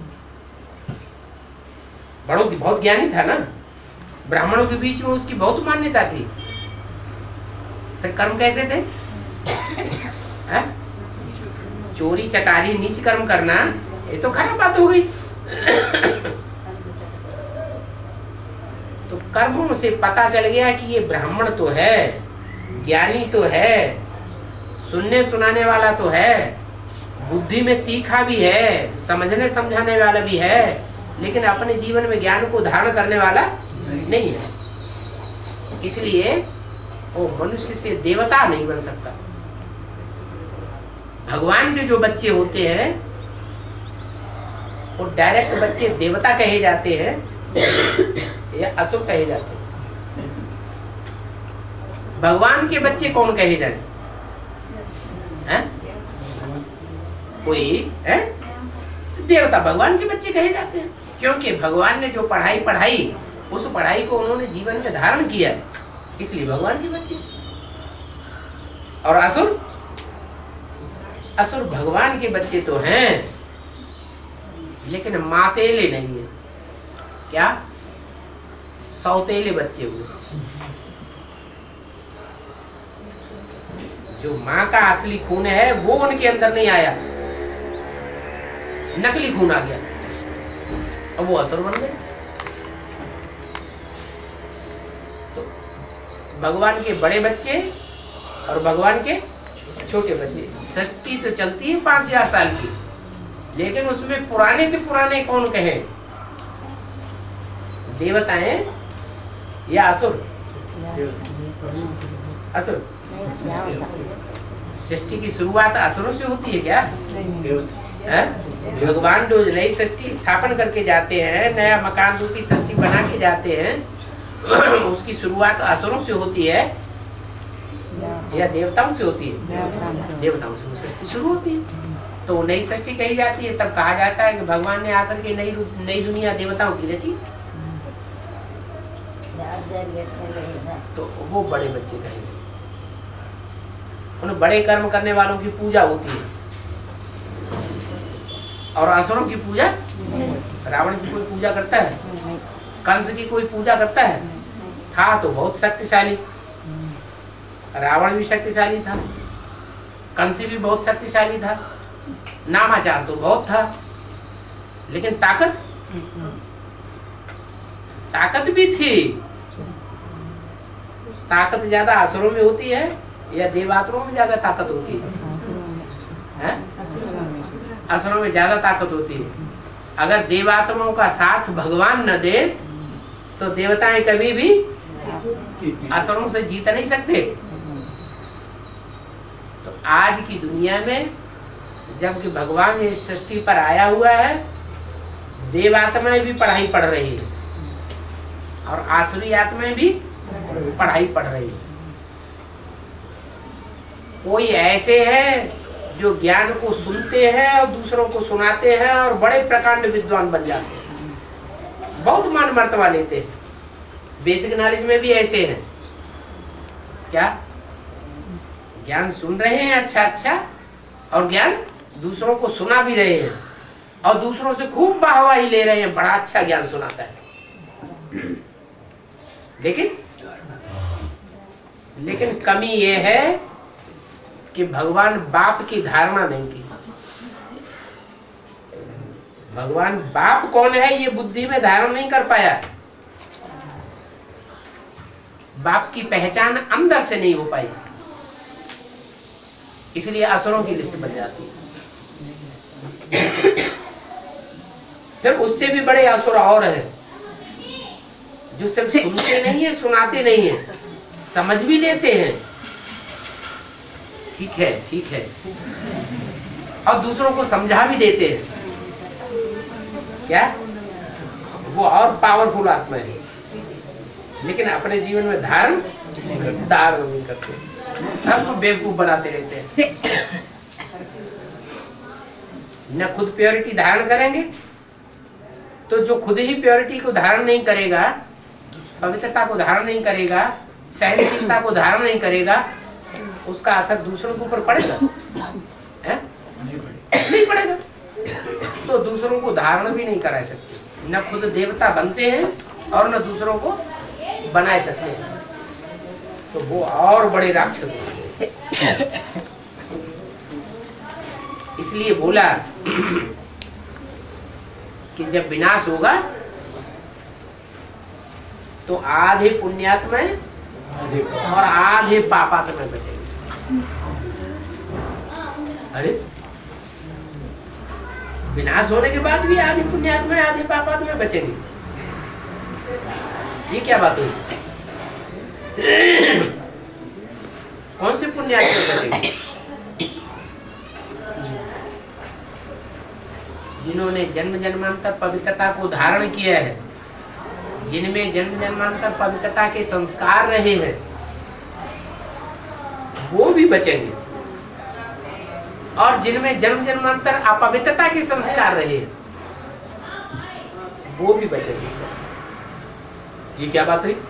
बड़ो बहुत ज्ञानी था ना, ब्राह्मणों के बीच में उसकी बहुत मान्यता थी। फिर कर्म कैसे थे? है? चोरी चकारी नीच कर्म करना, ये तो खराब बात हो गई। तो कर्मों से पता चल गया कि ये ब्राह्मण तो है, ज्ञानी तो है, सुनने सुनाने वाला तो है, बुद्धि में तीखा भी है, समझने समझाने वाला भी है, लेकिन अपने जीवन में ज्ञान को धारण करने वाला नहीं है। इसलिए वो मनुष्य से देवता नहीं बन सकता। भगवान के जो बच्चे होते हैं वो डायरेक्ट बच्चे देवता कहे जाते हैं या असुर कहे जाते हैं। भगवान के बच्चे कौन कहे जाते हैं? कोई है? देवता भगवान के बच्चे कहे जाते हैं, क्योंकि भगवान ने जो पढ़ाई पढ़ाई उस पढ़ाई को उन्होंने जीवन में धारण किया, इसलिए भगवान के बच्चे। और असुर असुर भगवान के बच्चे तो हैं, लेकिन मातेले नहीं है। क्या? सौतेले बच्चे हुए। जो माँ का असली खून है वो उनके अंदर नहीं आया, नकली खून आ गया, अब वो असुर बन गए। तो भगवान के बड़े बच्चे और भगवान के छोटे बच्चे, सृष्टि तो चलती है पांच हजार साल की, लेकिन उसमें पुराने तो पुराने कौन कहे? देवताएं या असुर? असुर। सृष्टि की शुरुआत असुरों से होती है क्या? है? भगवान जो नई सृष्टि स्थापन करके जाते हैं, नया मकान रूपी सृष्टि बना के जाते हैं, उसकी शुरुआत असुरों से होती है या देवताओं से होती है? देवताओं से वो सृष्टि शुरू होती है, तो नई सृष्टि कही जाती है। तब कहा जाता है कि भगवान ने आकर के नई नई दुनिया देवताओं की रची, तो वो बड़े बच्चे कहेंगे। उन बड़े कर्म करने वालों की पूजा होती है, और असुरों की पूजा? रावण की कोई पूजा करता है? कंस की कोई पूजा करता है? था तो बहुत शक्तिशाली, रावण भी शक्तिशाली था, कंस भी बहुत शक्तिशाली था, नामाचार तो बहुत था, लेकिन ताकत ताकत भी थी। ताकत ज्यादा असुरों में होती है या देवातुरों में ज्यादा ताकत होती है? असुरों में ज्यादा ताकत होती है। अगर देवात्माओं का साथ भगवान न दे तो देवताएं कभी भी असुरों से जीत नहीं सकते। तो आज की दुनिया में जबकि भगवान इस सृष्टि पर आया हुआ है, देवात्माएं भी पढ़ाई पढ़ रही है और आसुरी आत्माएं भी पढ़ाई पढ़ रही है। कोई ऐसे हैं जो ज्ञान को सुनते हैं और दूसरों को सुनाते हैं और बड़े प्रकांड विद्वान बन जाते हैं, बहुत मान मर्तबा लेते हैं। बेसिक नॉलेज में भी ऐसे हैं, क्या ज्ञान सुन रहे हैं अच्छा अच्छा, और ज्ञान दूसरों को सुना भी रहे हैं, और दूसरों से खूब वाहवाही ले रहे हैं, बड़ा अच्छा ज्ञान सुनाता है। लेकिन लेकिन कमी ये है कि भगवान बाप की धारणा नहीं की। भगवान बाप कौन है ये बुद्धि में धारण नहीं कर पाया, बाप की पहचान अंदर से नहीं हो पाई, इसलिए असुरों की लिस्ट बन जाती है। फिर उससे भी बड़े असुर और हैं जो सिर्फ सुनते नहीं है, सुनाते नहीं है, समझ भी लेते हैं, ठीक है ठीक है, और दूसरों को समझा भी देते हैं। क्या वो और पावरफुल आत्मा है, लेकिन अपने जीवन में धारण धारण नहीं करते, हमको बेवकूफ बनाते रहते हैं। न खुद प्योरिटी धारण करेंगे, तो जो खुद ही प्योरिटी को धारण नहीं करेगा, पवित्रता को धारण नहीं करेगा, सहनशीलता को धारण नहीं करेगा, उसका असर दूसरों के ऊपर पड़ेगा? है? नहीं पड़ेगा। तो दूसरों को धारण भी नहीं करा सकते, न खुद देवता बनते हैं और न दूसरों को बना सकते हैं, तो वो और बड़े राक्षस हैं। इसलिए बोला कि जब विनाश होगा तो आधे पुण्यात्मा और आधे पापात्मा बचेंगे। अरे विनाश होने के बाद भी आधे पुण्यात्मा आधे पापात्मा बचेंगे, ये क्या बात हुई? कौन से पुण्यात्मा बचेंगे? जिन्होंने जन्म जन्मांतर पवित्रता को धारण किया है, जिनमें जन्म जन्मांतर पवित्रता के संस्कार रहे हैं, वो भी बचेंगे, और जिनमें जन्म जन्मांतर अपवित्रता के संस्कार रहे हैं, वो भी बचेंगे। ये क्या बात हुई?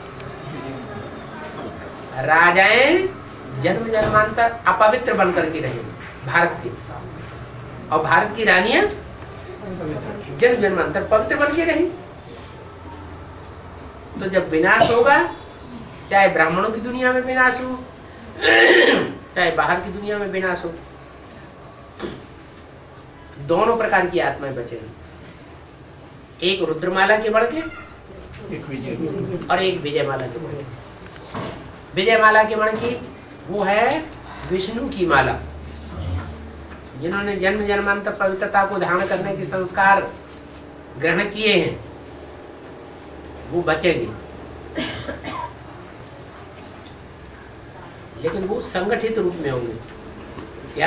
राजाएं जन्म जन्मांतर अपवित्र बनकर के रहे भारत के, और भारत की रानियां जन्म जन्मांतर पवित्र बन के रही। तो जब विनाश होगा, चाहे ब्राह्मणों की दुनिया में विनाश हो, चाहे बाहर की दुनिया में विनाश हो, दोनों प्रकार की आत्माएं बचेंगी। एक रुद्रमाला के बढ़ के, एक विजय और एक विजयमाला के बढ़ के। विजयमाला के बढ़ की वो है विष्णु की माला, जिन्होंने जन्म जन्मांतर पवित्रता को धारण करने के संस्कार ग्रहण किए हैं, वो बचेंगे। लेकिन वो संगठित रूप में होंगे। क्या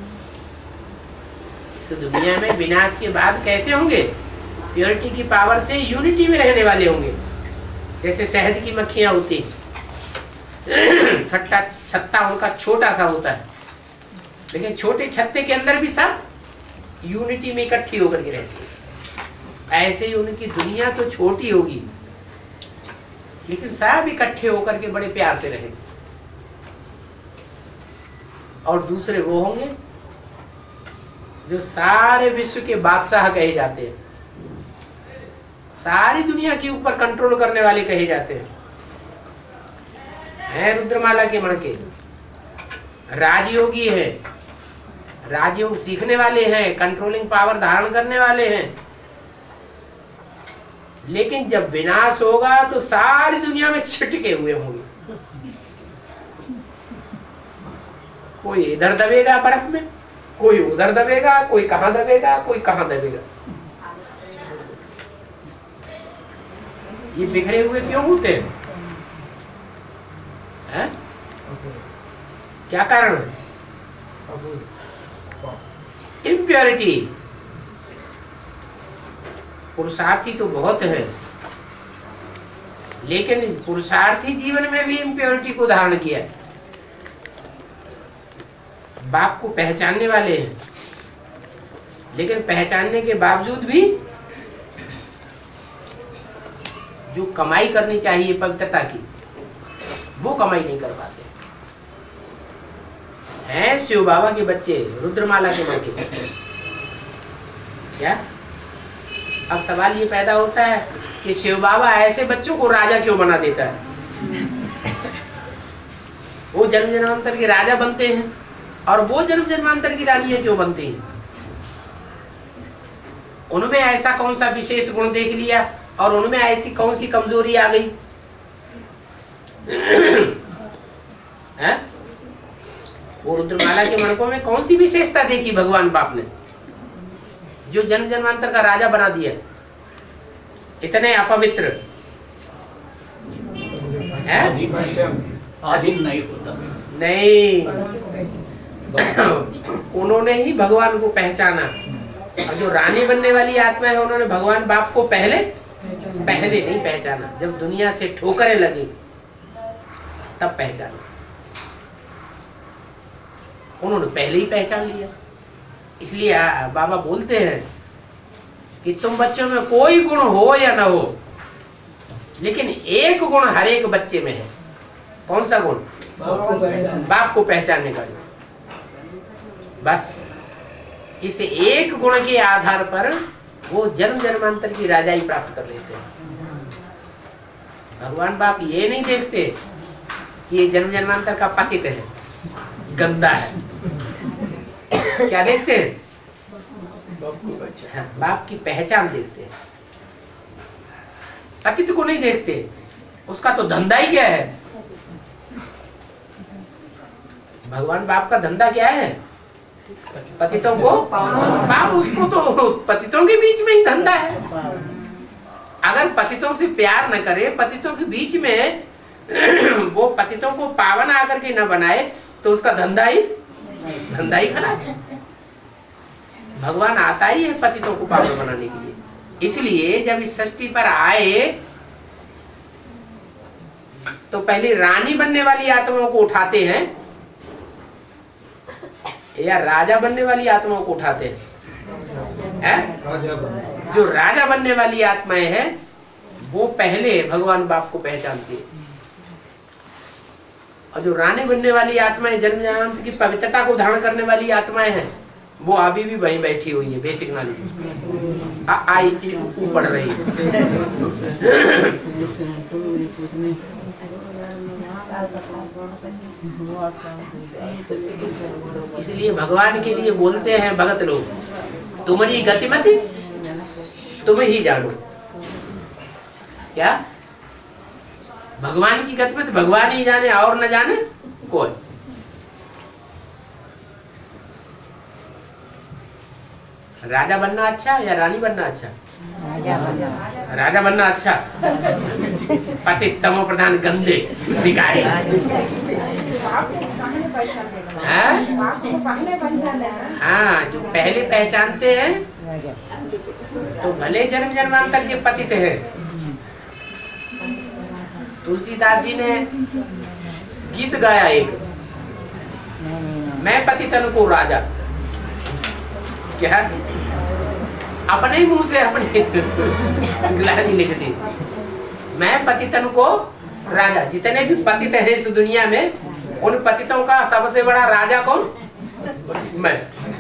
इस दुनिया में विनाश के बाद कैसे होंगे? प्योरिटी की पावर से यूनिटी में रहने वाले होंगे। जैसे शहद की मक्खियां होती, छट्टा छत्ता उनका छोटा सा होता है, लेकिन छोटे छत्ते के अंदर भी सब यूनिटी में इकट्ठी होकर के रहती है। ऐसे ही उनकी दुनिया तो छोटी होगी, लेकिन सब इकट्ठे होकर के बड़े प्यार से रहेंगे। और दूसरे वो होंगे जो सारे विश्व के बादशाह कहे जाते हैं, सारी दुनिया के ऊपर कंट्रोल करने वाले कहे जाते हैं। है रुद्रमाला के मणके, राजयोगी है, राजयोग सीखने वाले हैं, कंट्रोलिंग पावर धारण करने वाले हैं। लेकिन जब विनाश होगा तो सारी दुनिया में छिटके हुए होंगे। कोई इधर दबेगा बर्फ में, कोई उधर दबेगा, कोई कहां दबेगा, कोई कहां दबेगा। ये बिखरे हुए क्यों होते हैं? है? क्या कारण है? इम्प्योरिटी। पुरुषार्थी तो बहुत है, लेकिन पुरुषार्थी जीवन में भी इम्प्योरिटी को धारण किया है। बाप को पहचानने वाले हैं, लेकिन पहचानने के बावजूद भी जो कमाई करनी चाहिए पवित्रता की, वो कमाई नहीं कर पाते हैं। शिव बाबा के बच्चे रुद्रमाला के मणके। क्या अब सवाल ये पैदा होता है कि शिव बाबा ऐसे बच्चों को राजा क्यों बना देता है? वो जन्म जन्मांतर के राजा बनते हैं और वो जन्म जन्मांतर की रानियां क्यों बनती हैं? उनमें ऐसा कौन सा विशेष गुण देख लिया और उनमें ऐसी कौन सी कमजोरी आ गई? है? वो रुद्रमाला के मणकों में कौन सी विशेषता देखी भगवान बाप ने? जो जन्म जन्मांतर का राजा बना दिया, इतने अपवित्र है? आधीन नहीं होता। नहीं, उन्होंने ही भगवान को पहचाना। और जो रानी बनने वाली आत्मा है, उन्होंने भगवान बाप को पहले पहले नहीं पहचाना, जब दुनिया से ठोकरें लगी तब पहचाना। उन्होंने पहले ही पहचान लिया। इसलिए बाबा बोलते हैं कि तुम बच्चों में कोई गुण हो या ना हो, लेकिन एक गुण हर एक बच्चे में है। कौन सा गुण? बाप को पहचानने का गुण। बस इस एक गुण के आधार पर वो जन्म जन्मांतर की राजाई प्राप्त कर लेते हैं। भगवान बाप ये नहीं देखते कि ये जन्म जन्मांतर का पतित है, गंदा है। क्या देखते हैं? बाप को पहचान। हाँ, बाप की पहचान देखते हैं, पतित को नहीं देखते। उसका तो धंधा ही क्या है? भगवान बाप का धंधा क्या है? पतितों को बाप, उसको तो पतितों के बीच में ही धंधा है। अगर पतितों से प्यार न करे, पतितों के बीच में वो पतितों को पावन आकर के न बनाए, तो उसका धंधा ही धंधा ही खलास। भगवान आता ही है पतितों को पावन बनाने के लिए। इसलिए जब इस सृष्टि पर आए तो पहले रानी बनने वाली आत्माओं को उठाते हैं या राजा बनने वाली आत्माओं को उठाते हैं? है? जो राजा बनने वाली आत्माएं हैं वो पहले भगवान बाप को पहचानती है, और जो रानी बनने वाली आत्माएं, जन्म जन्मांतर की पवित्रता को धारण करने वाली आत्माएं हैं, वो अभी भी वहीं बैठी हुई है, बेसिक नॉलेज आई ई पढ़ रही है। इसलिए भगवान के लिए बोलते हैं भगत लोग, तुम्हारी गतिमति तुम ही जानो। क्या? भगवान की गतिमति भगवान ही जाने, और न जाने कोई। राजा बनना अच्छा या रानी बनना अच्छा? राजा बनना। राजा बनना अच्छा। पतित तमो प्रधान गंदे भिखारी। हाँ, जो पहले पहचानते हैं तो भले जन्म जन्मांतर के पतित है। तुलसीदास जी ने गीत गाया एक, मैं पतितन को राजा। क्या? अपने ही मुंह से अपने ग्लानी लिखती, मैं पतितन को राजा। जितने भी पतित हैं इस दुनिया में, उन पतितों का सबसे बड़ा राजा कौन? मैं।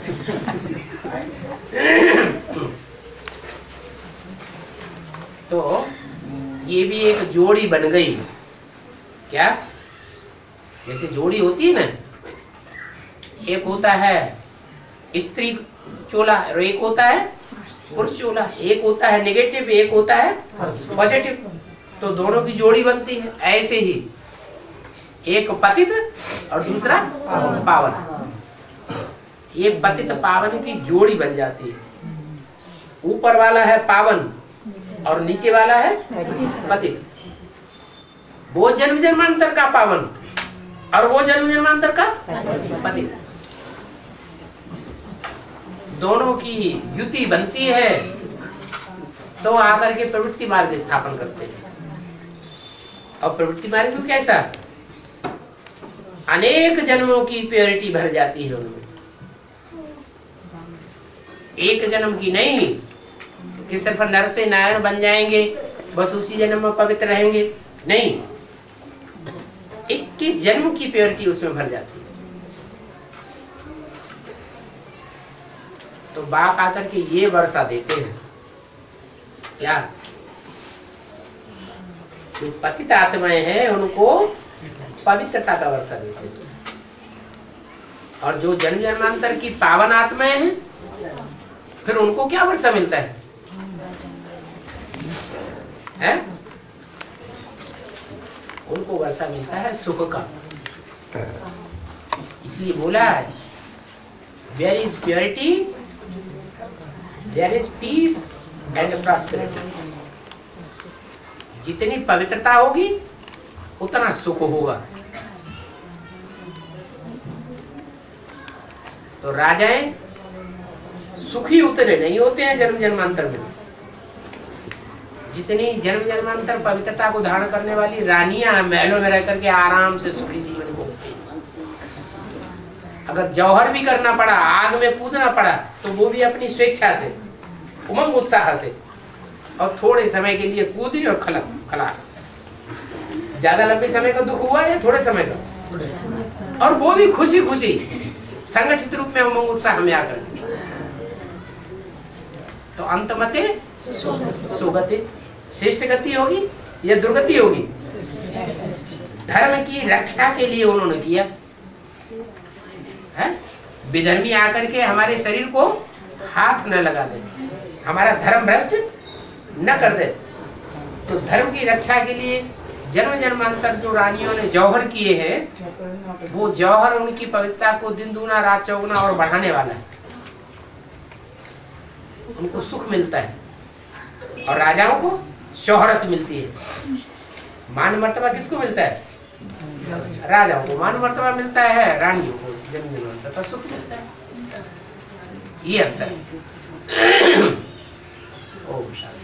तो ये भी एक जोड़ी बन गई। क्या? जैसे जोड़ी होती है ना, एक होता है स्त्री चोला और एक होता है पुरुष चोला। एक होता है नेगेटिव, एक होता है पॉजिटिव, तो दोनों की जोड़ी बनती है। ऐसे ही एक पतित और दूसरा पावन, ये पतित पावन की जोड़ी बन जाती है। ऊपर वाला है पावन और नीचे वाला है पतित। वो जन्म जन्मांतर का पावन और वो जन्म जन्मांतर का पतित, दोनों की युति बनती है तो आकर के प्रवृत्ति मार्ग स्थापन करते हैं। और प्रवृत्ति मार्ग में कैसा? अनेक जन्मों की प्योरिटी भर जाती है उनमें। एक जन्म की नहीं कि सिर्फ नर से नारायण बन जाएंगे बस उसी जन्म में पवित्र रहेंगे, नहीं, इक्कीस जन्म की प्योरिटी उसमें भर जाती है। तो बाप आकर के ये वर्षा देते हैं। क्या? जो पतित आत्माएं हैं उनको पवित्रता का वर्षा देते हैं, और जो जन्म जन्मांतर की पावन आत्माएं हैं फिर उनको क्या वर्षा मिलता है? है? उनको वर्षा मिलता है सुख का। इसलिए बोला है, where is purity there is peace and prosperity. जितनी पवित्रता होगी उतना सुख होगा। तो राजाएं सुखी उतने नहीं होते हैं जन्म जन्मांतर में, जितनी जन्म जन्मांतर पवित्रता को धारण करने वाली रानियां महलों में रह करके आराम से सुखी जीवन भोगती हैं। अगर जौहर भी करना पड़ा, आग में कूदना पड़ा, तो वो भी अपनी स्वेच्छा से, उमंग उत्साह से, और थोड़े समय के लिए कूदी और खला खलास। ज्यादा लंबे समय का दुख हुआ या थोड़े समय का, और वो भी खुशी खुशी संगठित रूप में उमंग उत्साह में आकर। तो अंतमते सुगति, श्रेष्ठ गति होगी या दुर्गति होगी? धर्म की रक्षा के लिए उन्होंने किया है। विधर्मी आकर के हमारे शरीर को हाथ न लगा दे, हमारा धर्म भ्रष्ट न कर दे। तो धर्म की रक्षा के लिए जन्म जन्मांतर जो रानियों ने जौहर किए हैं, वो जौहर उनकी पवित्रता को दिन दूना रात चौगुना और बढ़ाने वाला है। उनको सुख मिलता है और राजाओं को शोहरत मिलती है। मान मर्तबा किसको मिलता है? राजाओं को मान मर्तबा मिलता है, रानियों को जन्म जन्मांतर का सुख मिलता है। ये अंतर है। ओम शांति।